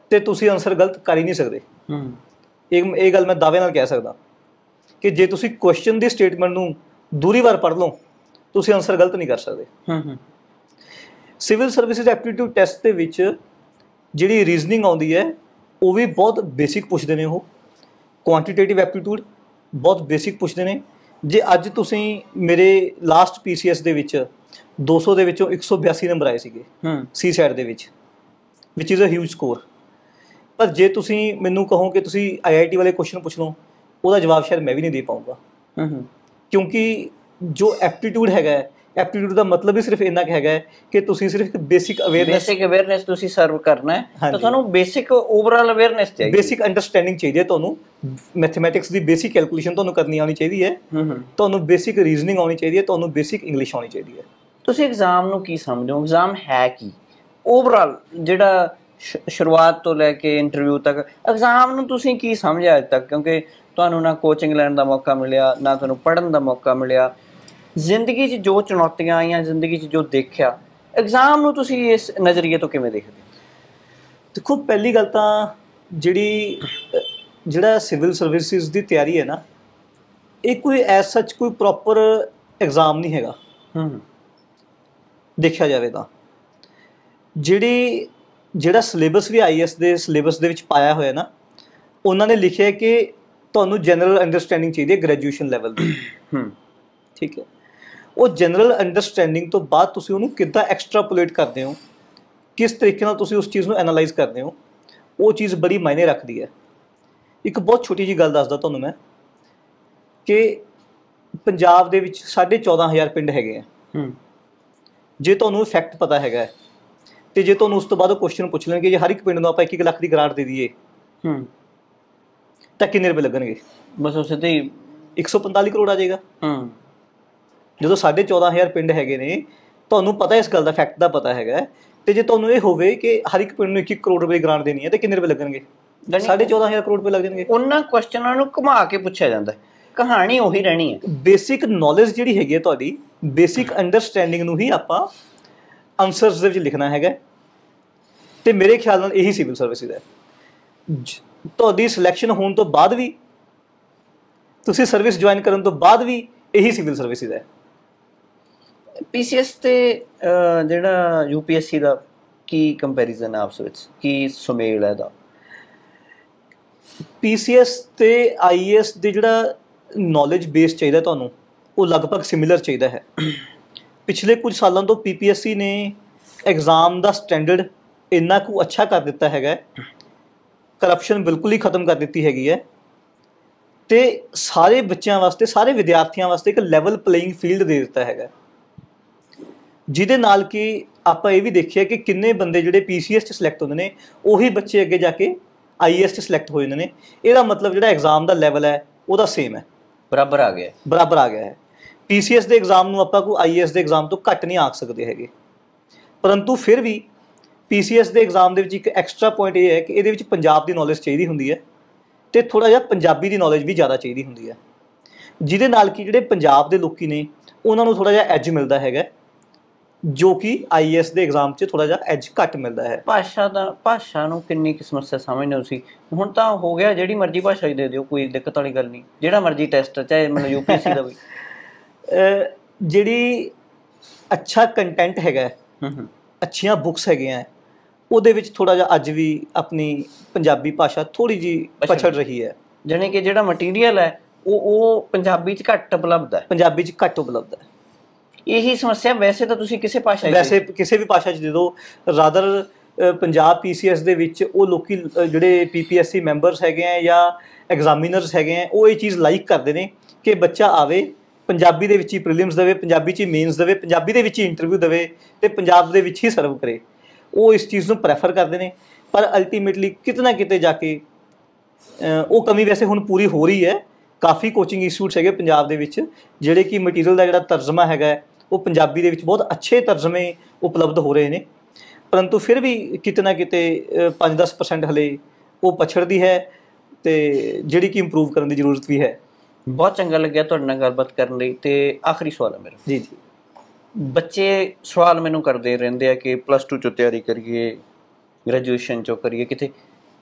ਤੇ ਤੁਸੀਂ ਆਨਸਰ ਗਲਤ ਕਰ ਹੀ ਨਹੀਂ ਸਕਦੇ। ਹੂੰ ਇਹ ਇਹ ਗੱਲ ਮੈਂ ਦਾਅਵੇ ਨਾਲ ਕਹਿ ਸਕਦਾ ਕਿ ਜੇ ਤੁਸੀਂ ਕੁਐਸਚਨ ਦੀ ਸਟੇਟਮੈਂਟ ਨੂੰ ਦੂਰੀ ਵਾਰ ਪੜ੍ਹ ਲਓ ਤੁਸੀਂ ਆਨਸਰ ਗਲਤ ਨਹੀਂ ਕਰ ਸਕਦੇ। ਹੂੰ ਹੂੰ ਸਿਵਲ ਸਰਵਿਸਿਜ਼ ਐਪਟੀਟਿਊਡ ਟੈਸਟ ਦੇ ਵਿੱਚ ਜਿਹੜੀ ਰੀਜ਼ਨਿੰਗ ਆਉਂਦੀ ਹੈ ਉਹ ਵੀ ਬਹੁਤ ਬੇਸਿਕ ਪੁੱਛਦੇ ਨੇ। ਉਹ ਕੁਆਂਟੀਟੇਟਿਵ ਐਪਟੀਟਿਊਡ ਬਹੁਤ ਬੇਸਿਕ ਪੁੱਛਦੇ ਨੇ। ਜੇ ਅੱਜ ਤੁਸੀਂ ਮੇਰੇ ਲਾਸਟ ਪੀ ਸੀ ਐਸ ਦੇ ਵਿੱਚ ਦੋ ਸੌ ਦੇ ਵਿੱਚੋਂ ਇੱਕ ਸੌ ਬਿਆਸੀ ਨੰਬਰ ਆਏ ਸੀਗੇ ਹੂੰ ਸੀ ਸੈਟ ਦੇ ਵਿੱਚ, which is a huge score. ਪਰ ਜੇ ਤੁਸੀਂ ਮੈਨੂੰ ਕਹੋ ਕਿ ਤੁਸੀਂ ਆਈ ਆਈ ਟੀ ਵਾਲੇ ਕੁਐਸਚਨ ਪੁੱਛ ਲਓ ਉਹਦਾ ਜਵਾਬ ਸ਼ਾਇਦ ਮੈਂ ਵੀ ਨਹੀਂ ਦੇ ਪਾਊਂਗਾ। ਹੂੰ ਹੂੰ ਕਿਉਂਕਿ ਜੋ ਐਪਟੀਟਿਊਡ ਹੈਗਾ, ਐਪਟੀਟਿਊਡ ਦਾ ਮਤਲਬ ਹੀ ਸਿਰਫ ਇੰਨਾ ਕੁ ਹੈਗਾ ਕਿ ਤੁਸੀਂ ਸਿਰਫ ਇੱਕ ਬੇਸਿਕ ਅਵੇਅਰਨੈਸ ਬੇਸਿਕ ਅਵੇਅਰਨੈਸ ਤੁਸੀਂ ਸਰਵ ਕਰਨਾ ਹੈ ਤਾਂ ਹਾਂਜੀ। ਤੁਹਾਨੂੰ ਬੇਸਿਕ ਓਵਰਆਲ ਅਵੇਅਰਨੈਸ ਚਾਹੀਦੀ ਬੇਸਿਕ ਅੰਡਰਸਟੈਂਡਿੰਗ ਚਾਹੀਦੀ ਹੈ। ਤੁਹਾਨੂੰ ਮੈਥਮੈਟਿਕਸ ਦੀ ਬੇਸਿਕ ਕੈਲਕੂਲੇਸ਼ਨ ਤੁਹਾਨੂੰ ਕਰਨੀ ਆਉਣੀ ਚਾਹੀਦੀ ਹੈ। ਹੂੰ ਹੂੰ ਤੁਹਾਨੂੰ ਬੇਸਿਕ ਰੀਜ਼ਨਿੰਗ ਆਉਣੀ ਚਾਹੀਦੀ ਹੈ। ਤੁਹਾਨੂੰ ਬੇਸਿਕ ਇੰਗਲਿਸ਼ ਆਉਣੀ ਚਾਹੀਦੀ ਹੈ। ਤੁਸੀਂ ਐਗਜ਼ਾਮ ਨੂੰ ਕੀ ਸਮਝਦੇ ਹੋ? ਐਗਜ਼ਾਮ ਹੈ ਕੀ ਓਵਰਆਲ, ਜਿਹੜਾ ਸ਼- ਸ਼ੁਰੂਆਤ ਤੋਂ ਲੈ ਕੇ ਇੰਟਰਵਿਊ ਤੱਕ ਐਗਜ਼ਾਮ ਨੂੰ ਤੁਸੀਂ ਕੀ ਸਮਝਿਆ ਅੱਜ ਤੱਕ? ਕਿਉਂਕਿ ਤੁਹਾਨੂੰ ਨਾ ਕੋਚਿੰਗ ਲੈਣ ਦਾ ਮੌਕਾ ਮਿਲਿਆ, ਨਾ ਤੁਹਾਨੂੰ ਪੜ੍ਹਨ ਦਾ ਮੌਕਾ ਮਿਲਿਆ। ਜ਼ਿੰਦਗੀ 'ਚ ਜੋ ਚੁਣੌਤੀਆਂ ਆਈਆਂ, ਜ਼ਿੰਦਗੀ 'ਚ ਜੋ ਦੇਖਿਆ, ਐਗਜ਼ਾਮ ਨੂੰ ਤੁਸੀਂ ਇਸ ਨਜ਼ਰੀਏ ਤੋਂ ਕਿਵੇਂ ਦੇਖਦੇ ਹੋ? ਦੇਖੋ, ਪਹਿਲੀ ਗੱਲ ਤਾਂ ਜਿਹੜੀ ਅ, ਜਿਹੜਾ ਸਿਵਲ ਸਰਵਿਸਿਜ਼ ਦੀ ਤਿਆਰੀ ਹੈ ਨਾ, ਇਹ ਕੋਈ ਐਜ਼ ਸੱਚ ਕੋਈ ਪ੍ਰੋਪਰ ਐਗਜ਼ਾਮ ਨਹੀਂ ਹੈਗਾ। ਹੂੰ ਦੇਖਿਆ ਜਾਵੇ ਤਾਂ ਜਿਹੜੀ ਜਿਹੜਾ ਸਿਲੇਬਸ ਵੀ ਆਈ ਐਸ ਦੇ ਸਿਲੇਬਸ ਦੇ ਵਿੱਚ ਪਾਇਆ ਹੋਇਆ ਨਾ, ਉਹਨਾਂ ਨੇ ਲਿਖਿਆ ਕਿ ਤੁਹਾਨੂੰ ਜਨਰਲ ਅੰਡਰਸਟੈਂਡਿੰਗ ਚਾਹੀਦੀ ਹੈ ਗ੍ਰੈਜੂਏਸ਼ਨ ਲੈਵਲ ਦੀ। ਹੂੰ ਠੀਕ ਹੈ। ਉਹ ਜਨਰਲ ਅੰਡਰਸਟੈਂਡਿੰਗ ਤੋਂ ਬਾਅਦ ਤੁਸੀਂ ਉਹਨੂੰ ਕਿੱਦਾਂ ਐਕਸਟਰਾਪੋਲੇਟ ਕਰਦੇ ਹੋ, ਕਿਸ ਤਰੀਕੇ ਨਾਲ ਤੁਸੀਂ ਉਸ ਚੀਜ਼ ਨੂੰ ਐਨਾਲਾਈਜ਼ ਕਰਦੇ ਹੋ, ਉਹ ਚੀਜ਼ ਬੜੀ ਮਾਇਨੇ ਰੱਖਦੀ ਹੈ। ਇੱਕ ਬਹੁਤ ਛੋਟੀ ਜਿਹੀ ਗੱਲ ਦੱਸਦਾ ਤੁਹਾਨੂੰ ਮੈਂ ਕਿ ਪੰਜਾਬ ਦੇ ਵਿੱਚ ਸਾਢੇ ਚੌਦਾਂ ਹਜ਼ਾਰ ਪਿੰਡ ਹੈਗੇ ਆ। ਹੂੰ ਜੇ ਤੁਹਾਨੂੰ ਫੈਕਟ ਪਤਾ ਹੈਗਾ ਤੇ ਜੇ ਤੁਹਾਨੂੰ ਉਸ ਤੋਂ ਬਾਅਦ ਉਹ ਕੁਐਸਚਨ ਪੁੱਛ ਲੈਣਗੇ ਜੇ ਹਰ ਇੱਕ ਪਿੰਡ ਨੂੰ ਆਪਾਂ ਇੱਕ ਇੱਕ ਲੱਖ ਦੀ ਗ੍ਰਾਂਟ ਦੇ ਦਈਏ ਹੂੰ ਤਾਂ ਕਿੰਨੇ ਰੁਪਏ ਲੱਗਣਗੇ? ਬਸ ਉਸੇ ਤੇ ਹੀ। ਇੱਕ ਸੌ ਪੰਤਾਲੀ ਕਰੋੜ ਆ ਜਾਏਗਾ। ਹੂੰ ਜਦੋਂ ਸਾਢੇ ਚੌਦਾਂ ਹਜ਼ਾਰ ਪਿੰਡ ਹੈਗੇ ਨੇ, ਤੁਹਾਨੂੰ ਪਤਾ ਇਸ ਗੱਲ ਦਾ, ਫੈਕਟ ਦਾ ਪਤਾ ਹੈਗਾ, ਤੇ ਜੇ ਤੁਹਾਨੂੰ ਇਹ ਹੋਵੇ ਕਿ ਹਰ ਇੱਕ ਪਿੰਡ ਨੂੰ ਇੱਕ ਇੱਕ ਕਰੋੜ ਰੁਪਏ ਦੀ ਗ੍ਰਾਂਟ ਦੇਣੀ ਹੈ ਤੇ ਕਿੰਨੇ ਰੁਪਏ ਲੱਗਣਗੇ? ਸਾਢੇ ਚੌਦਾਂ ਹਜ਼ਾਰ ਕਰੋੜ ਰੁਪਏ ਲੱਗ ਜਾਣਗੇ। ਉਹਨਾਂ ਕੁਐਸਚਨਾਂ ਨੂੰ ਘੁਮਾ ਕੇ ਪੁੱਛਿਆ ਜਾਂਦਾ, ਕਹਾਣੀ ਉਹੀ ਰਹਿਣੀ ਹੈ। ਬੇਸਿਕ ਨੌਲੇਜ ਜਿਹੜੀ ਹੈਗੀ ਹੈ ਤੁਹਾਡੀ, ਬੇਸਿਕ ਅੰਡਰਸਟੈਂਡਿੰਗ ਨੂੰ ਹੀ ਆਪਾਂ ਆਨਸਰਸ ਦੇ ਵਿੱਚ ਲਿਖਣਾ ਹੈਗਾ। ਤੇ ਮੇਰੇ ਖਿਆਲ ਨਾਲ ਇਹੀ ਸਿਵਲ ਸਰਵਿਸਿਜ਼ ਹੈ। ਤੁਹਾਡੀ ਸਿਲੈਕਸ਼ਨ ਹੋਣ ਤੋਂ ਬਾਅਦ ਵੀ, ਤੁਸੀਂ ਸਰਵਿਸ ਜੁਆਇਨ ਕਰਨ ਤੋਂ ਬਾਅਦ ਵੀ ਇਹੀ ਸਿਵਲ ਸਰਵਿਸਿਜ਼ ਹੈ। ਪੀ ਸੀ ਐਸ ਤੇ ਅਹ, ਜਿਹੜਾ ਯੂ ਪੀ ਐਸ ਸੀ ਦਾ ਕੀ ਕੰਪੈਰੀਜ਼ਨ ਹੈ ਆਪਸ ਵਿੱਚ, ਕੀ ਸੁਮੇਲ ਹੈ ਇਹਦਾ? ਪੀ ਸੀ ਐਸ ਤੇ ਆਈ ਏ ਐਸ ਦੇ ਜਿਹੜਾ ਨੌਲੇਜ ਬੇਸ ਚਾਹੀਦਾ ਤੁਹਾਨੂੰ, ਉਹ ਲਗਭਗ ਸਿਮਿਲਰ ਚਾਹੀਦਾ ਹੈ। ਪਿਛਲੇ ਕੁਝ ਸਾਲਾਂ ਤੋਂ ਪੀ ਪੀ ਐਸ ਸੀ ਨੇ ਐਗਜ਼ਾਮ ਦਾ ਸਟੈਂਡਰਡ ਇੰਨਾ ਕੁ ਅੱਛਾ ਕਰ ਦਿੱਤਾ ਹੈਗਾ, ਕਰਪਸ਼ਨ ਬਿਲਕੁਲ ਹੀ ਖਤਮ ਕਰ ਦਿੱਤੀ ਹੈਗੀ ਹੈ, ਤੇ ਸਾਰੇ ਬੱਚਿਆਂ ਵਾਸਤੇ, ਸਾਰੇ ਵਿਦਿਆਰਥੀਆਂ ਵਾਸਤੇ ਇੱਕ ਲੈਵਲ ਪਲੇਇੰਗ ਫੀਲਡ ਦੇ ਦਿੱਤਾ ਹੈਗਾ, ਜਿਹਦੇ ਨਾਲ ਕਿ ਆਪਾਂ ਇਹ ਵੀ ਦੇਖਿਆ ਕਿ ਕਿੰਨੇ ਬੰਦੇ ਜਿਹੜੇ ਪੀ ਸੀ ਐਸ 'ਚ ਸਿਲੈਕਟ ਹੁੰਦੇ ਨੇ, ਉਹੀ ਬੱਚੇ ਅੱਗੇ ਜਾ ਕੇ ਆਈ ਏ ਐਸ 'ਚ ਸਿਲੈਕਟ ਹੋ ਜਾਂਦੇ ਨੇ। ਇਹਦਾ ਮਤਲਬ ਜਿਹੜਾ ਐਗਜ਼ਾਮ ਦਾ ਲੈਵਲ ਹੈ ਉਹਦਾ ਸੇਮ ਹੈ, ਬਰਾਬਰ ਆ ਗਿਆ, ਬਰਾਬਰ ਆ ਗਿਆ ਹੈ। ਪੀ ਸੀ ਐਸ ਦੇ ਐਗਜ਼ਾਮ ਨੂੰ ਆਪਾਂ ਕੋਈ ਆਈ ਏ ਐਸ ਦੇ ਐਗਜ਼ਾਮ ਤੋਂ ਘੱਟ ਨਹੀਂ ਆਖ ਸਕਦੇ ਹੈਗੇ। ਪਰੰਤੂ ਫਿਰ ਵੀ ਪੀ ਸੀ ਐਸ ਦੇ ਐਗਜ਼ਾਮ ਦੇ ਵਿੱਚ ਇੱਕ ਐਕਸਟਰਾ ਪੁਆਇੰਟ ਇਹ ਹੈ ਕਿ ਇਹਦੇ ਵਿੱਚ ਪੰਜਾਬ ਦੀ ਨੌਲੇਜ ਚਾਹੀਦੀ ਹੁੰਦੀ ਹੈ, ਤੇ ਥੋੜ੍ਹਾ ਜਿਹਾ ਪੰਜਾਬੀ ਦੀ ਨੌਲੇਜ ਵੀ ਜ਼ਿਆਦਾ ਚਾਹੀਦੀ ਹੁੰਦੀ ਹੈ, ਜਿਹਦੇ ਨਾਲ ਕਿ ਜਿਹੜੇ ਪੰਜਾਬ ਦੇ ਲੋਕੀ ਨੇ ਉਹਨਾਂ ਨੂੰ ਥੋੜ੍ਹਾ ਜਿਹਾ ਐਜ ਮਿਲਦਾ ਹੈਗਾ, ਜੋ ਕਿ ਆਈ ਏ ਐਸ ਦੇ ਐਗਜ਼ਾਮ 'ਚ ਥੋੜ੍ਹਾ ਜਿਹਾ ਐਜ ਘੱਟ ਮਿਲਦਾ ਹੈ। ਭਾਸ਼ਾ ਦਾ, ਭਾਸ਼ਾ ਨੂੰ ਕਿੰਨੀ ਕੁ ਸਮੱਸਿਆ ਸਮਝਦੇ ਹੋ ਤੁਸੀਂ? ਹੁਣ ਤਾਂ ਹੋ ਗਿਆ ਜਿਹੜੀ ਮਰਜ਼ੀ ਭਾਸ਼ਾ ਹੀ ਦੇ ਦਿਓ, ਕੋਈ ਦਿੱਕਤ ਵਾਲੀ ਗੱਲ ਨਹੀਂ, ਜਿਹੜਾ ਮਰਜ਼ੀ ਟੈਸਟ, ਚਾਹੇ ਮਤਲਬ ਯੂ ਪੀ ਐਸ ਸੀ ਦਾ ਵੀ। ਜਿਹੜੀ ਅੱਛਾ ਕੰਟੈਂਟ ਹੈਗਾ, ਹੂੰ ਹੂੰ ਅੱਛੀਆਂ ਬੁੱਕਸ ਹੈਗੀਆਂ, ਉਹਦੇ ਵਿੱਚ ਥੋੜ੍ਹਾ ਜਿਹਾ ਅੱਜ ਵੀ ਆਪਣੀ ਪੰਜਾਬੀ ਭਾਸ਼ਾ ਥੋੜ੍ਹੀ ਜਿਹੀ ਪਛੜ ਰਹੀ ਹੈ। ਜਾਣੀ ਕਿ ਜਿਹੜਾ ਮਟੀਰੀਅਲ ਹੈ ਉਹ ਉਹ ਪੰਜਾਬੀ 'ਚ ਘੱਟ ਉਪਲਬਧ ਹੈ, ਪੰਜਾਬੀ 'ਚ ਘੱਟ ਉਪਲਬਧ ਹੈ। ਇਹੀ ਸਮੱਸਿਆ ਵੈਸੇ ਤਾਂ ਤੁਸੀਂ ਕਿਸੇ ਭਾਸ਼ਾ 'ਚ ਵੈਸੇ ਕਿਸੇ ਵੀ ਭਾਸ਼ਾ 'ਚ ਦੇ ਦਿਓ, rather Punjab P C S ਦੇ ਵਿੱਚ ਉਹ ਲੋਕੀ ਅ, ਜਿਹੜੇ ਪੀ ਪੀ ਐਸ ਸੀ ਮੈਂਬਰਸ ਹੈਗੇ ਆ ਜਾਂ ਐਗਜ਼ਾਮੀਨਰਸ ਹੈਗੇ ਆ, ਉਹ ਇਹ ਚੀਜ਼ ਲਾਈਕ ਕਰਦੇ ਨੇ ਕਿ ਬੱਚਾ ਆਵੇ, ਪੰਜਾਬੀ ਦੇ ਵਿੱਚ ਹੀ ਪ੍ਰੀਲਿਮਸ ਦੇਵੇ, ਪੰਜਾਬੀ 'ਚ ਹੀ ਮੇਨਸ ਦੇਵੇ, ਪੰਜਾਬੀ ਦੇ ਵਿੱਚ ਹੀ ਇੰਟਰਵਿਊ ਦੇਵੇ, ਤੇ ਪੰਜਾਬ ਦੇ ਵਿੱਚ ਹੀ ਸਰਵ ਕਰੇ। ਉਹ ਇਸ ਚੀਜ਼ ਨੂੰ ਪ੍ਰੈਫਰ ਕਰਦੇ ਨੇ। ਪਰ ਅਲਟੀਮੇਟਲੀ ਕਿਤੇ ਨਾ ਕਿਤੇ ਜਾ ਕੇ ਉਹ ਕਮੀ ਵੈਸੇ ਹੁਣ ਪੂਰੀ ਹੋ ਰਹੀ ਹੈ। ਕਾਫੀ ਕੋਚਿੰਗ ਇੰਸਟੀਟਿਊਟਸ ਹੈਗੇ ਪੰਜਾਬ ਦੇ ਵਿੱਚ ਜਿਹੜੇ ਕਿ ਮਟੀਰੀਅਲ ਦਾ ਜਿਹੜਾ ਤਰਜਮਾ ਹੈਗਾ ਉਹ ਪੰਜਾਬੀ ਦੇ ਵਿੱਚ ਬਹੁਤ ਅੱਛੇ ਤਰਜਮੇ ਉਪਲਬਧ ਹੋ ਰਹੇ ਨੇ, ਪਰੰਤੂ ਫਿਰ ਵੀ ਕਿਤੇ ਨਾ ਕਿਤੇ ਪੰਜ ਦਸ ਪਰਸੈਂਟ ਹਲੇ ਉਹ ਪਛੜਦੀ ਹੈ, ਤੇ ਜਿਹੜੀ ਕਿ ਇੰਪਰੂਵ ਕਰਨ ਦੀ ਜ਼ਰੂਰਤ ਵੀ ਹੈ। ਬਹੁਤ ਚੰਗਾ ਲੱਗਿਆ ਤੁਹਾਡੇ ਨਾਲ ਗੱਲਬਾਤ ਕਰਨ ਲਈ। ਤੇ ਆਖਰੀ ਸਵਾਲ ਹੈ ਮੇਰਾ। ਜੀ ਜੀ। ਬੱਚੇ ਸਵਾਲ ਮੈਨੂੰ ਕਰਦੇ ਰਹਿੰਦੇ ਆ ਕਿ ਪਲੱਸ ਟੂ 'ਚੋਂ ਤਿਆਰੀ ਕਰੀਏ, ਗ੍ਰੈਜੂਏਸ਼ਨ 'ਚੋਂ ਕਰੀਏ, ਕਿਤੇ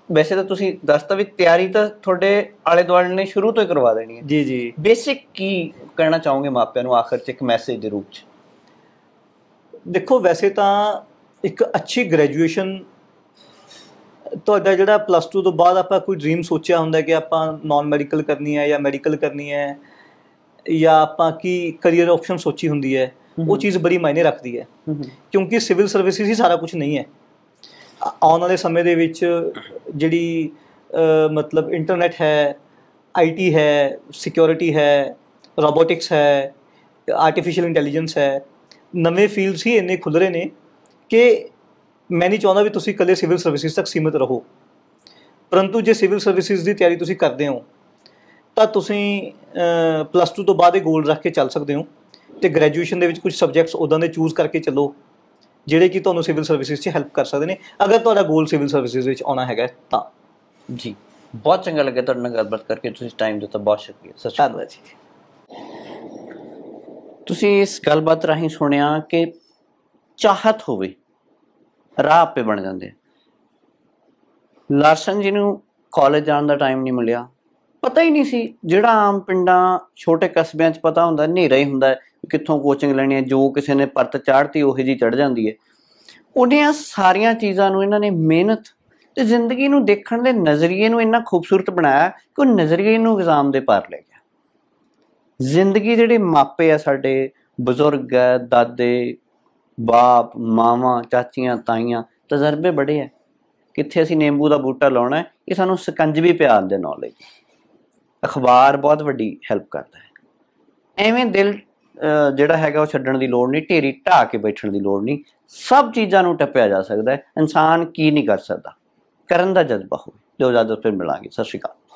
ਵੈਸੇ ਤਾਂ ਤੁਸੀਂ ਦੱਸਤਾ ਵੀ ਤਿਆਰੀ ਤਾਂ ਤੁਹਾਡੇ ਆਲੇ ਦੁਆਲੇ ਨੇ ਸ਼ੁਰੂ ਤੋਂ ਹੀ ਕਰਵਾ ਦੇਣੀ ਹੈ ਜੀ ਜੀ। ਬੇਸਿਕ ਕੀ ਕਹਿਣਾ ਚਾਹੋਗੇ ਮਾਪਿਆਂ ਨੂੰ ਆਖਰ 'ਚ ਇੱਕ ਮੈਸੇਜ ਦੇ ਰੂਪ 'ਚ? ਦੇਖੋ ਵੈਸੇ ਤਾਂ ਇੱਕ ਅੱਛੀ ਗ੍ਰੈਜੂਏਸ਼ਨ, ਤੁਹਾਡਾ ਜਿਹੜਾ ਪਲੱਸ ਟੂ ਤੋਂ ਬਾਅਦ ਆਪਾਂ ਕੋਈ ਡ੍ਰੀਮ ਸੋਚਿਆ ਹੁੰਦਾ ਕਿ ਆਪਾਂ ਨਾਨ ਮੈਡੀਕਲ ਕਰਨੀ ਹੈ ਜਾਂ ਮੈਡੀਕਲ ਕਰਨੀ ਹੈ ਜਾਂ ਆਪਾਂ ਕੀ ਕਰੀਅਰ ਆਪਸ਼ਨ ਸੋਚੀ ਹੁੰਦੀ ਹੈ, ਉਹ ਚੀਜ਼ ਬੜੀ ਮਾਇਨੇ ਰੱਖਦੀ ਹੈ ਕਿਉਂਕਿ ਸਿਵਲ ਸਰਵਿਸਿਜ਼ ਹੀ ਸਾਰਾ ਕੁਝ ਨਹੀਂ ਹੈ। ਆਉਣ ਵਾਲੇ ਸਮੇਂ ਦੇ ਵਿੱਚ ਜਿਹੜੀ ਮਤਲਬ ਇੰਟਰਨੈਟ ਹੈ, ਆਈ ਟੀ ਹੈ, ਸਿਕਿਉਰਿਟੀ ਹੈ, ਰੋਬੋਟਿਕਸ ਹੈ, ਆਰਟੀਫਿਸ਼ੀਅਲ ਇੰਟੈਲੀਜੈਂਸ ਹੈ, ਨਵੇਂ ਫੀਲਡਸ ਹੀ ਇੰਨੇ ਖੁੱਲ੍ਹ ਰਹੇ ਨੇ ਕਿ ਮੈਂ ਨਹੀਂ ਚਾਹੁੰਦਾ ਵੀ ਤੁਸੀਂ ਇਕੱਲੇ ਸਿਵਲ ਸਰਵਿਸਿਜ਼ ਤੱਕ ਸੀਮਿਤ ਰਹੋ। ਪਰੰਤੂ ਜੇ ਸਿਵਲ ਸਰਵਿਸਿਜ਼ ਦੀ ਤਿਆਰੀ ਤੁਸੀਂ ਕਰਦੇ ਹੋ ਤਾਂ ਤੁਸੀਂ ਪਲੱਸ ਟੂ ਤੋਂ ਬਾਅਦ ਇਹ ਗੋਲ ਰੱਖ ਕੇ ਚੱਲ ਸਕਦੇ ਹੋ ਅਤੇ ਗ੍ਰੈਜੂਏਸ਼ਨ ਦੇ ਵਿੱਚ ਕੁਝ ਸਬਜੈਕਟਸ ਉੱਦਾਂ ਦੇ ਚੂਜ਼ ਕਰਕੇ ਚੱਲੋ ਜਿਹੜੇ ਕਿ ਤੁਹਾਨੂੰ ਸਿਵਲ ਸਰਵਿਸਿਜ਼ 'ਚ ਹੈਲਪ ਕਰ ਸਕਦੇ ਨੇ, ਅਗਰ ਤੁਹਾਡਾ ਗੋਲ ਸਿਵਲ ਸਰਵਿਸਿਜ਼ ਵਿੱਚ ਆਉਣਾ ਹੈਗਾ ਤਾਂ। ਜੀ ਬਹੁਤ ਚੰਗਾ ਲੱਗਿਆ ਤੁਹਾਡੇ ਨਾਲ ਗੱਲਬਾਤ ਕਰਕੇ, ਤੁਸੀਂ ਟਾਈਮ ਦਿੱਤਾ, ਬਹੁਤ ਸ਼ੁਕਰੀਆ। ਸਤਿ ਸ਼੍ਰੀ ਅਕਾਲ ਜੀ। ਤੁਸੀਂ ਇਸ ਗੱਲਬਾਤ ਰਾਹੀਂ ਸੁਣਿਆ ਕਿ ਚਾਹਤ ਹੋਵੇ ਰਾਹ ਆਪੇ ਬਣ ਜਾਂਦੇ। ਲਾਰਸਨ ਜੀ ਨੂੰ ਕਾਲਜ ਜਾਣ ਦਾ ਟਾਈਮ ਨਹੀਂ ਮਿਲਿਆ, ਪਤਾ ਹੀ ਨਹੀਂ ਸੀ, ਜਿਹੜਾ ਆਮ ਪਿੰਡਾਂ ਛੋਟੇ ਕਸਬਿਆਂ 'ਚ ਪਤਾ ਹੁੰਦਾ ਹਨੇਰਾ ਹੀ ਹੁੰਦਾ ਕਿੱਥੋਂ ਕੋਚਿੰਗ ਲੈਣੀ ਹੈ, ਜੋ ਕਿਸੇ ਨੇ ਪਰਤ ਚਾੜ੍ਹਤੀ ਉਹੀ ਜਿਹੀ ਚੜ੍ਹ ਜਾਂਦੀ ਹੈ। ਉਹਨੀਆਂ ਸਾਰੀਆਂ ਚੀਜ਼ਾਂ ਨੂੰ ਇਹਨਾਂ ਨੇ ਮਿਹਨਤ ਤੇ ਜ਼ਿੰਦਗੀ ਨੂੰ ਦੇਖਣ ਦੇ ਨਜ਼ਰੀਏ ਨੂੰ ਇੰਨਾ ਖੂਬਸੂਰਤ ਬਣਾਇਆ ਕਿ ਉਹ ਨਜ਼ਰੀਏ ਨੂੰ ਇਗਜ਼ਾਮ ਦੇ ਪਾਰ ਲੈ ਗਿਆ। ਜ਼ਿੰਦਗੀ ਜਿਹੜੇ ਮਾਪੇ ਆ ਸਾਡੇ, ਬਜ਼ੁਰਗ ਹੈ, ਦਾਦੇ, ਬਾਪ, ਮਾਵਾਂ, ਚਾਚੀਆਂ, ਤਾਈਆਂ, ਤਜਰਬੇ ਬੜੇ ਹੈ। ਕਿੱਥੇ ਅਸੀਂ ਨਿੰਬੂ ਦਾ ਬੂਟਾ ਲਾਉਣਾ ਇਹ ਸਾਨੂੰ ਸਕੰਜਵੀ ਪਿਆਲ ਦੇ ਨੌਲੇਜ। ਅਖਬਾਰ ਬਹੁਤ ਵੱਡੀ ਹੈਲਪ ਕਰਦਾ ਹੈ। ਐਵੇਂ ਦਿਲ ਜਿਹੜਾ ਹੈਗਾ ਉਹ ਛੱਡਣ ਦੀ ਲੋੜ ਨਹੀਂ, ਢੇਰੀ ਢਾਹ ਕੇ ਬੈਠਣ ਦੀ ਲੋੜ ਨਹੀਂ। ਸਭ ਚੀਜ਼ਾਂ ਨੂੰ ਟੱਪਿਆ ਜਾ ਸਕਦਾ ਹੈ। ਇਨਸਾਨ ਕੀ ਨਹੀਂ ਕਰ ਸਕਦਾ, ਕਰਨ ਦਾ ਜਜ਼ਬਾ ਹੋਵੇ। ਜੋ ਇਜਾਜ਼ਤ ਫਿਰ ਮਿਲਾਂਗੇ। ਸਤਿ ਸ਼੍ਰੀ ਅਕਾਲ।